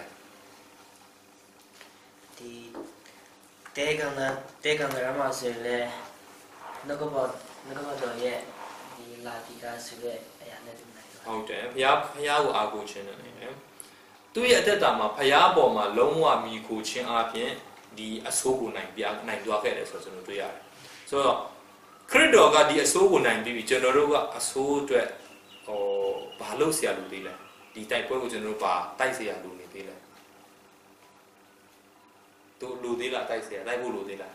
C: ဒီတေကန်နာတေကန်နာမှာဆိုလေငါကဘာငါကဘာတော့ရဲ့ဒီလာဒီကာဆိုတဲ့အရာနဲ့တူနိုင်တော့
A: ဟုတ်တယ်ဘုရားဘုရားကိုအားကိုးခြင်းနဲ့နေတယ်သူ့ရဲ့အသက်တာမှာဘုရားပေါ်မှာလုံးဝမိခိုခြင်းအပြင်ဒီအဆိုးကိုနိုင်ပြနိုင်သွားခဲ့တယ်ဆိုတော့ကျွန်တော်တွေ့ရတယ်ဆိုတော့ခရစ်တော်ကဒီအဆိုးကိုနိုင်ပြီးကျွန်တော်တို့ကအဆိုးအတွက်ဟိုဘာလို့ဆရာလူသေးလဲဒီတိုက်ပွဲကိုကျွန်တော်တို့ပါတိုက်ဆရာလူနေသေးလဲသူလူသေးလားတိုက်ဆရာတိုက်ဖို့လူသေးလား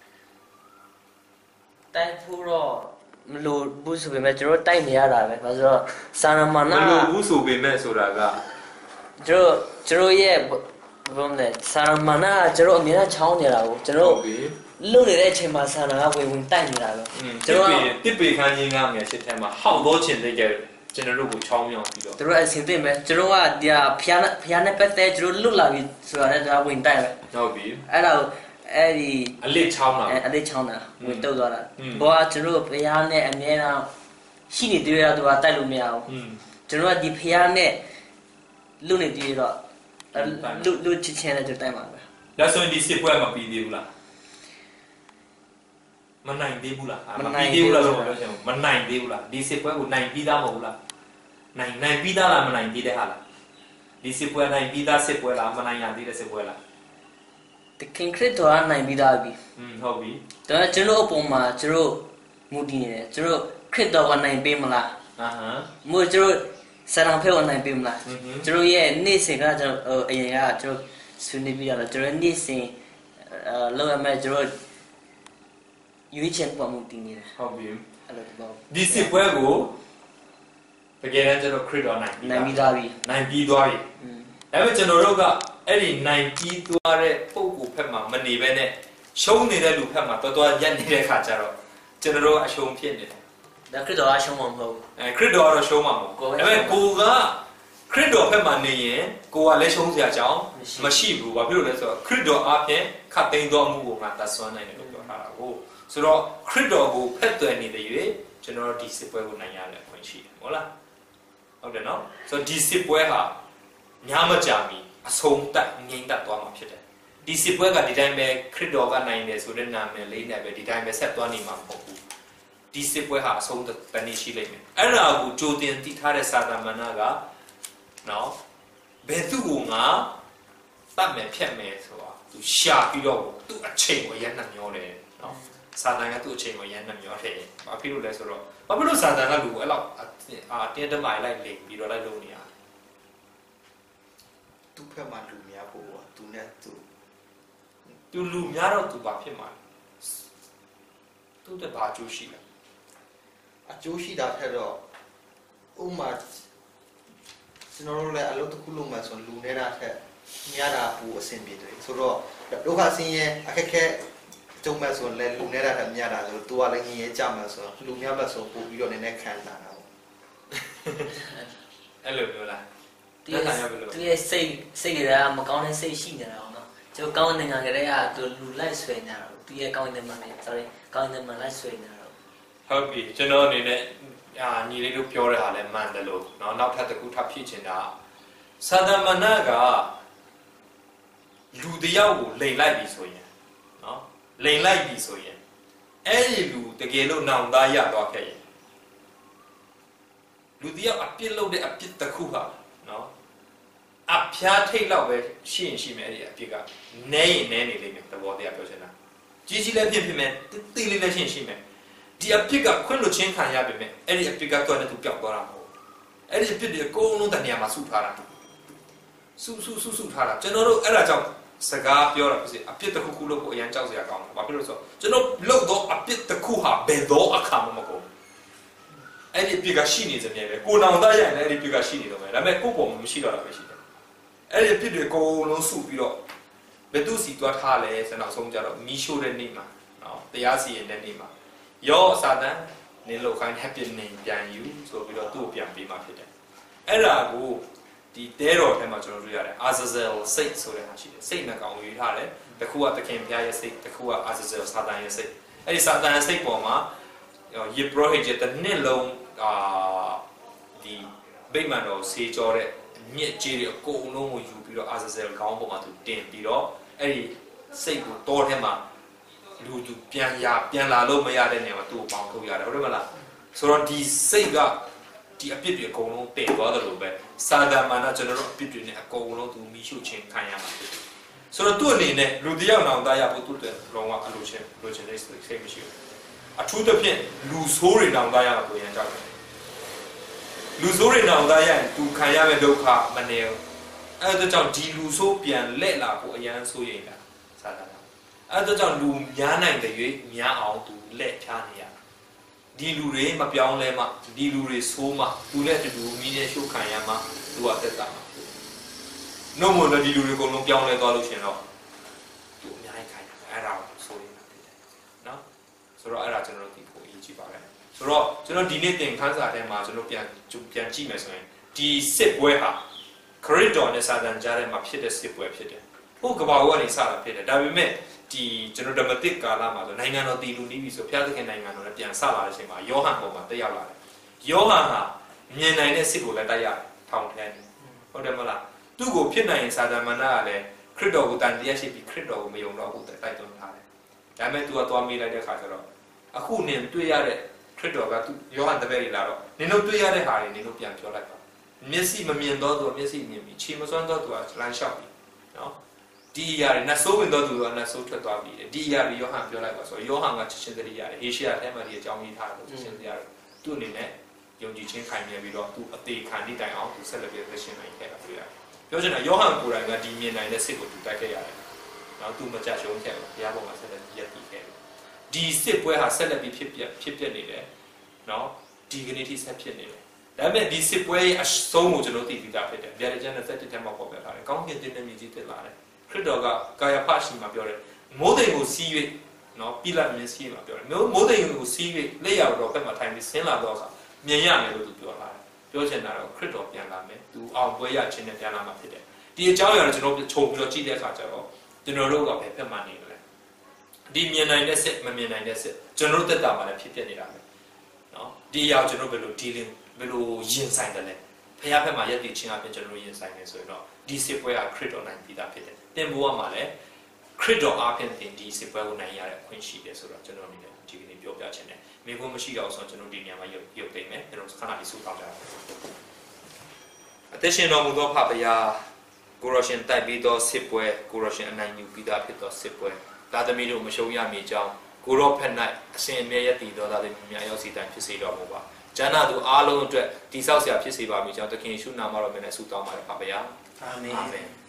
C: တိုက်ဖို့တော့မလို့ဘူးဆိုပေမဲ့ကျွန်တော်တိုက်နေရတာပဲဘာလို့ဆိုတော့စာရမနာ
A: မလို့ဘူးဆိုပေမဲ့ဆိုတာက
C: ကျွန်တော်ကျွန်တော်ရဲ့ဘယ်လိုလဲစာရမနာကျွန်တော်အမြဲတမ်းချောင်းနေတာကိုကျွန်တော်လုံနေတဲ့အချိန်မှာဆန္ဒကဝင်ဝင်တိုက်နေတာပဲ
A: ကျွန်တော်တစ်ပေခန်းချင်းကငယ်စစ်ထဲမှာဟောက်တော့ချင်တဲ့ကြကျွန်တော်တို့ကိုချောင်းမြောင်းပြီးတော့
C: တို့အဆင်သင့်ပဲကျွန်တော်ကဒီဖျားဖျားနဲ့ပတ်သက်ကျွန်တော်လွတ်လာပြီဆိုတာနဲ့ဒါဝင်တိုက်ပဲ
A: ဟုတ်ပြီ
C: အဲ့ဒါအဲ့ဒီ
A: အလစ်ချောင်းတာ
C: အလစ်ချောင်းတာဝင်တုတ်သွားတာဘောကကျွန်တော်ဖျားနဲ့အမြဲတမ်းရှိနေသေးရတော့တိုက်လို့မရဘူးကျွန်တော်ကဒီဖျားနဲ့လွတ်နေသေးတော့လွတ်လွတ်ချစ်ချင်တဲ့တိုက်မှာပဲ
A: ဒါဆိုရင်ဒီစစ်ပွဲမှာပြီးသေးဘူးလားမနိုင်သေးဘူးလားမနိုင်သေးဘူးလားဆိုတော့ပြောချင်မနိုင်သေးဘူးလားဒီစစ်ပွဲကိုနိုင်ပြီးသားမဟုတ်ဘူးလားနိုင်နိုင်ပြီးသားလားမနိုင်သေးတဲ့ဟာလားဒီစစ်ပွဲနိုင်ပြီးသားစစ်ပွဲလားမနိုင်ရသေးတဲ့စစ်ပွဲလား
C: တခင်ခရစ်တော်ကနိုင်ပြီးသားပြီ
A: อืมဟုတ်ပြီ
C: ဒါပေမဲ့ကျွန်တော်အပေါ်မှာကျွန်တော်မူတည်နေတယ်ကျွန်တော်ခရစ်တော်ကနိုင်ပေးမလား
A: အာဟမ်
C: မို့ကျွန်တော်စရံဖဲကိုနိုင်ပေးမလားကျွန်တော်ရဲ့နေ့စဉ်ကကျွန်တော်အရင်ကကျွန်တော်ဆွေးနွေးပြီးတော့ကျွန်တော်နေ့စဉ်အဲလောက်ရမယ်ကျွန်တော်ရွေးချယ်ပေါ်မှုတည်နေတယ်
A: ဟုတ်ပြီ
C: အဲ့လိုပေါ့
A: ဒီစစ်ပွဲကိုတကယ်တမ်းကျွန်တော်ခရစ်တော်နိုင်
C: နိုင်ပြီးသားပြီ
A: နိုင်ပြီးသွားပြီဒါပေမဲ့ကျွန်တော်တို့ကအဲ့ဒီနိုင်ပြီးသွားတဲ့ပုံကိုဖက်မှာမနေဘဲနဲ့ရှုံးနေတဲ့လူဖက်မှာတော်တော်ရက်နေတဲ့ခါကျတော့ကျွန်တော်တို့အရှုံးဖြစ်နေတယ်
C: ဒါခရစ်တော်အရှုံးမှာမဟုတ်ဘူး
A: အဲခရစ်တော်ကတော့ရှုံးမှာမဟုတ်ဘူးဒါပေမဲ့ကိုကခရစ်တော်ဖက်မှာနေရင်ကိုကလည်းရှုံးစရာအကြောင်းမရှိဘူးဘာဖြစ်လို့လဲဆိုတော့ခရစ်တော်အပြင်ခတ်သိမ်းတော်မူကိုငါတတ်ဆွမ်းနိုင်တယ်လို့ပြောထားတာကိုဆိုတော့ခရစ်တော်ကိုဖက်သွယ်နေတဲ့၍ကျွန်တော်တို့ဒီစစ်ပွဲကိုနိုင်ရတဲ့အခွင့်ရှိတယ်ဟုတ်လားဟုတ်တယ်နော်ဆိုတော့ဒီစစ်ပွဲဟာညာမကြမီအဆုံးတတ်ငြိမ်သက်သွားမှာဖြစ်တယ်ဒီစစ်ပွဲကဒီတိုင်းပဲခရစ်တော်ကနိုင်တယ်ဆိုတဲ့နာမည်လေးနဲ့ပဲဒီတိုင်းပဲဆက်သွားနေမှာမဟုတ်ဘူးဒီစစ်ပွဲဟာအဆုံးတန်ရှိလိမ့်မယ်အဲ့ဒါကိုကြိုတင်သိထားတဲ့စာတမဏေကနော်ဘယ်သူ့ကိုငါတတ်မယ်ဖြတ်မယ်ဆိုတာသူရှာပြီးတော့သူ့အချိန်ကိုရန်နှမျောတယ်နော်စာတန်ကသူ့အချိန်ကိုရန်နှမျောတယ်ဘာဖြစ်လို့လဲဆိုတော့ဘာဖြစ်လို့စာတန်ကလူကိုအဲ့လောက်အာတင်းတမိုင်လိုက်လိမ့်ပြီးတော့လိုက်လုပ်နေရ
B: သူ့ဖက်မှာလူများဖို့ကသူနဲ့သူ
A: သူလူများတော့သူဘာဖြစ်မှာသူတဘာကျိုးရှိလဲ
B: အကျိုးရှိတာထက်တော့ဥမာကျွန်တော်တို့လည်းအလုပ်တစ်ခုလုပ်မှဆိုလူနေတာထက်များတာပူအဆင်ပြေတယ်ဆိုတော့ဒုက္ခဆင်းရဲအခက်ခဲကျုံမဲ့ဆိုလဲလူနေတာလည်းမြတ်တာဆိုသူကလည်းငြင်းကြမှာဆိုလူများပဲဆိုပို့ပြီးတော့နည်းနည်းခံတာတော့
A: အဲ့လိုပြောလား
C: သူရဲ့စိတ်စိတ်ကလည်းမကောင်းတဲ့စိတ်ရှိနေတာအောင်နော်ကျိုးကောင်းတဲ့နိုင်ငံကလေးကသူလူလိုက်ဆွေနေတာတော့သူရဲ့ကောင်းတဲ့မှာလည်း sorry ကောင်းတဲ့မှာလိုက်ဆွေနေတာတော့
A: ဟုတ်ပြီကျွန်တော်အနေနဲ့အာညီလေးတို့ပြောတဲ့ဟာလည်းမှန်တယ်လို့เนาะနောက်ထပ်တစ်ခုထပ်ဖြစ်ချင်တာသာသမဏေကလူတယောက်ကိုလိန်လိုက်ပြီဆိုရင်เนาะလိန်လိုက်ပြီဆိုရင်အဲ့ဒီလူတကယ်လို့နောင်သားရသွားခဲ့ရင်လူတယောက်အပြစ်လုပ်တဲ့အပြစ်တစ်ခုဟာเนาะအဖျားထိတ်လောက်ပဲရှိရင်ရှိမယ်အဲ့ဒီအပြစ်ကနဲရင်နဲနေလိမ့်မယ်သဘောတရားပြောချင်တာကြီးကြီးလည်းဖြစ်ဖြစ်မယ်တိလေးလည်းရှိရင်ရှိမယ်ဒီအပြစ်ကခွင့်လွှတ်ခြင်းခံရပြီမဲ့အဲ့ဒီအပြစ်ကတော့လည်းသူပျောက်သွားတာမဟုတ်အဲ့ဒီအပြစ်တွေအကုန်လုံးတနေရာမှာစုထားတာစုစုစုစုထားတာကျွန်တော်တို့အဲ့ဒါကြောင့်စကားပြောတာဖြစ်စေအပြစ်တစ်ခုခုလို့ကိုအရန်ကြောက်စရာကောင်းတယ်ဘာဖြစ်လို့ဆိုတော့ကျွန်တော်လုပ်တော့အပြစ်တစ်ခုဟာဘယ်တော့အခါမှမကုန်အဲ့ဒီအပြစ်ကရှိနေစမြဲပဲကိုနောင်သားရရင်လည်းအဲ့ဒီအပြစ်ကရှိနေတော့မယ်ဒါပေမဲ့ကိုယ့်ပုံမရှိတော့တာပဲရှိတယ်အဲ့ဒီအပြစ်တွေအကုန်လုံးစုပြီးတော့ဘယ်သူစီတွားထားလဲဆိုတော့ဆုံးကြတော့မီးရှို့တဲ့နေ့မှာနော်တရားစီရင်တဲ့နေ့မှာယောစာတန်နင်းလောက်ခိုင်းတဲ့ပြင်းနေပြန်ယူဆိုပြီးတော့သူ့ကိုပြန်ပေးမှဖြစ်တယ်အဲ့ဒါကိုဒီတဲတော်ထဲမှာကျွန်တော်တွေ့ရတယ်အာဇဇယ်စိတ်ဆိုတဲ့ဟာရှိတယ်စိတ်နဲ့ကောင်ယူထားတယ်တခုကသခင်ဘုရားရဲ့စိတ်တခုကအာဇဇယ်စာတန်ရဲ့စိတ်အဲ့ဒီစာတန်ရဲ့စိတ်ပေါ်မှာယေဘရဟိကျတဲ့နှစ်လုံးအာဒီဗိမာန်တော်ဆေးကြောတဲ့မြစ်ကြီးတွေအကုန်လုံးကိုယူပြီးတော့အာဇဇယ်ခေါင်းပေါ်မှာသူတင်ပြီးတော့အဲ့ဒီစိတ်ကိုတောထဲမှာလူသူပြန်ရပြန်လာလို့မရတဲ့နေရာမှာသူ့ကိုပေါင်းထုတ်ရတယ်ဟုတ်တယ်မလားဆိုတော့ဒီစိတ်ကဒီအပြစ်တွေအကုန်လုံးတည်သွားတယ်လို့ပဲစာဒမာနကျွန်တော်တို့အပြစ်တွေနဲ့အကုန်လုံးသူမိရှုချင်းခံရမှာဆိုတော့သူ့အနေနဲ့လူတယောက်နောင်တရဖို့သူ့တဲ့လောကအလိုချင်းလိုချင်တဲ့စိတ်မရှိဘူးအထူးသဖြင့်လူဆိုးတွေနောင်တရမှာကိုရန်ကြောက်တယ်လူဆိုးတွေနောင်တရရင်သူခံရမယ့်ဒုက္ခမနေဘူးအဲ့ဒါကြောင့်ဒီလူဆိုးပြန်လက်လာဖို့အရန်ဆိုးရင်တာစာဒအဲ့ဒါကြောင့်လူများနိုင်တဲ့၍များအောင်သူလက်ချနေရဒီလူတွေမပြောင်းလဲမှဒီလူတွေဆိုးမှသူလည်းတူတူမီးနဲ့ရှုပ်ခံရမှသူကတက်တာမှာနှုတ်မလို့ဒီလူတွေအကုန်လုံးပြောင်းလဲသွားလို့ရှင်တော့သူအများကြီးခိုင်းတာအဲ့ဒါကိုဆိုရင်ဖြစ်တယ်နော်ဆိုတော့အဲ့ဒါကျွန်တော်တို့ဒီဖို့အရေးကြီးပါတယ်ဆိုတော့ကျွန်တော်ဒီနေ့သင်ခန်းစာထဲမှာကျွန်တော်ပြန်ပြန်ကြည့်မယ်ဆိုရင်ဒီစစ်ပွဲဟာခရစ်တော်နဲ့စာတန်ကြားထဲမှာဖြစ်တဲ့စစ်ပွဲဖြစ်တယ်ဟိုကဘာဝကနေစတာဖြစ်တယ်ဒါပေမဲ့ဒီကျွန်တော်ဓမ္မတိကာလမှာဆိုနိုင်ငံတော်တည်လူနီးပြီဆိုဘုရားသခင်နိုင်ငံတော်လည်းပြန်ဆလာတဲ့အချိန်မှာယောဟန်ပေါ်မှာတက်ရောက်လာတယ်ယောဟန်ဟာမြင်နိုင်တဲ့စစ်ကိုလည်းတိုက်ရတယ်ထောင်ထဲနေဟုတ်တယ်မလားသူ့ကိုဖြစ်နိုင်ရင်စာတမဏေကလည်းခရစ်တော်ကိုတန်တရားရှိပြီးခရစ်တော်ကိုမယုံတော့ဘူးတိုက်တွန်းထားတယ်ဒါပေမဲ့ तू ကသွားမေးလိုက်တဲ့ခါကျတော့အခုနင်တွေ့ရတဲ့ခရစ်တော်ကသူယောဟန်တပည့်တွေလာတော့နင်တို့တွေ့ရတဲ့ဟာတွေနင်တို့ပြန်ပြောလိုက်ပါမျက်စိမမြင်တော့သူမျက်စိမြင်ပြီးခြေမစွမ်းတော့သူကလမ်းလျှောက်ပြီးနော်ဒီအရာတွေနတ်ဆိုးဝင်တော့သူကနတ်ဆိုးထွက်သွားပြီဒီအရာတွေယောဟန်ပြောလိုက်ပါဆိုယောဟန်ကချက်ချင်းတည်းရတယ်ဟေရှာယထဲမှာဒီအကြောင်းကြီးထားတယ်ချက်ချင်းတည်းရတယ်သူ့အနေနဲ့ယုံကြည်ခြင်းခိုင်မြဲပြီးတော့သူအသေးခံနေတိုင်အောင်သူဆက်လက်ပြီးသက်ရှင်နိုင်ခဲ့တာတွေ့ရတယ်ပြောချင်တာယောဟန်ကိုယ်တိုင်ကဒီမြင်နိုင်တဲ့စစ်ကိုသူတိုက်ခဲ့ရတယ်နောက်သူမကြရှုံးခဲ့ဘူးဘုရားပေါ်မှာဆက်လက်ရည်တည်ခဲ့တယ်ဒီစစ်ပွဲဟာဆက်လက်ပြီးဖြစ်ပြဖြစ်ပြနေတယ်နော်ဒီကနေ့ထိဆက်ဖြစ်နေတယ်ဒါပေမဲ့ဒီစစ်ပွဲရဲ့အဆုံးကိုကျွန်တော်သိပြီးသားဖြစ်တယ်ဗျာဒိတ်ကျမ်းနဲ့ဆက်တဲ့ထဲမှာပေါ်ပြထားတယ်ကောင်းကင်တင်တဲ့မြေကြီးတက်လာတယ်ခရစ်တော်ကကာယဖရှိမှာပြောတယ်မိုးတိမ်ကိုစီး၍နော်ပိလတ်မြင်းစီးမှာပြောတယ်မိုးတိမ်ကိုစီး၍လက်ရတော်ဘက်မှာထိုင်ပြီးဆင်းလာတော့အခါမြင်ရမယ်လို့သူပြောလာတယ်ပြောချင်တာတော့ခရစ်တော်ပြန်လာမယ်သူအောင်ပွဲရခြင်းနဲ့ပြန်လာမှာဖြစ်တယ်ဒီအကြောင်းအရာကိုကျွန်တော်ခြုံပြီးတော့ကြည့်တဲ့အခါကျတော့ကျွန်တော်တို့ကဘယ်ဘက်မှာနေလဲဒီမြင်နိုင်တဲ့စစ်မမြင်နိုင်တဲ့စစ်ကျွန်တော်တို့တက်တာမှလည်းဖြစ်ဖြစ်နေတာပဲနော်ဒီအရာကိုကျွန်တော်ဘယ်လို dealing ဘယ်လိုရင်ဆိုင်တယ်လဲဖခင်ဘက်မှာရည်တည်ခြင်းအပြင်ကျွန်တော်တို့ရင်ဆိုင်နေဆိုရင်တော့ဒီစစ်ပွဲကခရစ်တော်နိုင်ပြီးသားဖြစ်တယ်တင်ဘိုးကမှလည်းခရစ်တော်အားဖြင့်တင်ဒီစစ်ပွဲကိုနိုင်ရတဲ့အခွင့်ရှိတယ်ဆိုတော့ကျွန်တော်အနေနဲ့ဒီကနေ့ပြောပြချင်တယ်မိဘမရှိတော့ဆိုကျွန်တော်ဒီနေရာမှာရုပ်ရုပ်သိမ်းမယ်ကျွန်တော်ခဏလေးစုတောင်းကြအောင်အသက်ရှင်တော်မူသောဖခင်ကိုရရှင်တိုက်ပြီးသောစစ်ပွဲကိုရရှင်အနိုင်ယူပြီးသားဖြစ်သောစစ်ပွဲသာသမီတို့မရှုံးရမည်ကြောင်းကိုရောဖက်၌အစဉ်အမြဲရည်တည်သောသာသမီများရောက်စီတိုင်းဖြစ်စေတော်မူပါကျမ်းသာသူအားလုံးအတွက်တိဆောက်ဆရာဖြစ်စေပါမည်ကြောင်းသခင်ယေရှုနာမတော်မြတ်နဲ့ဆုတောင်းပါတယ်ဖခင်အာမင်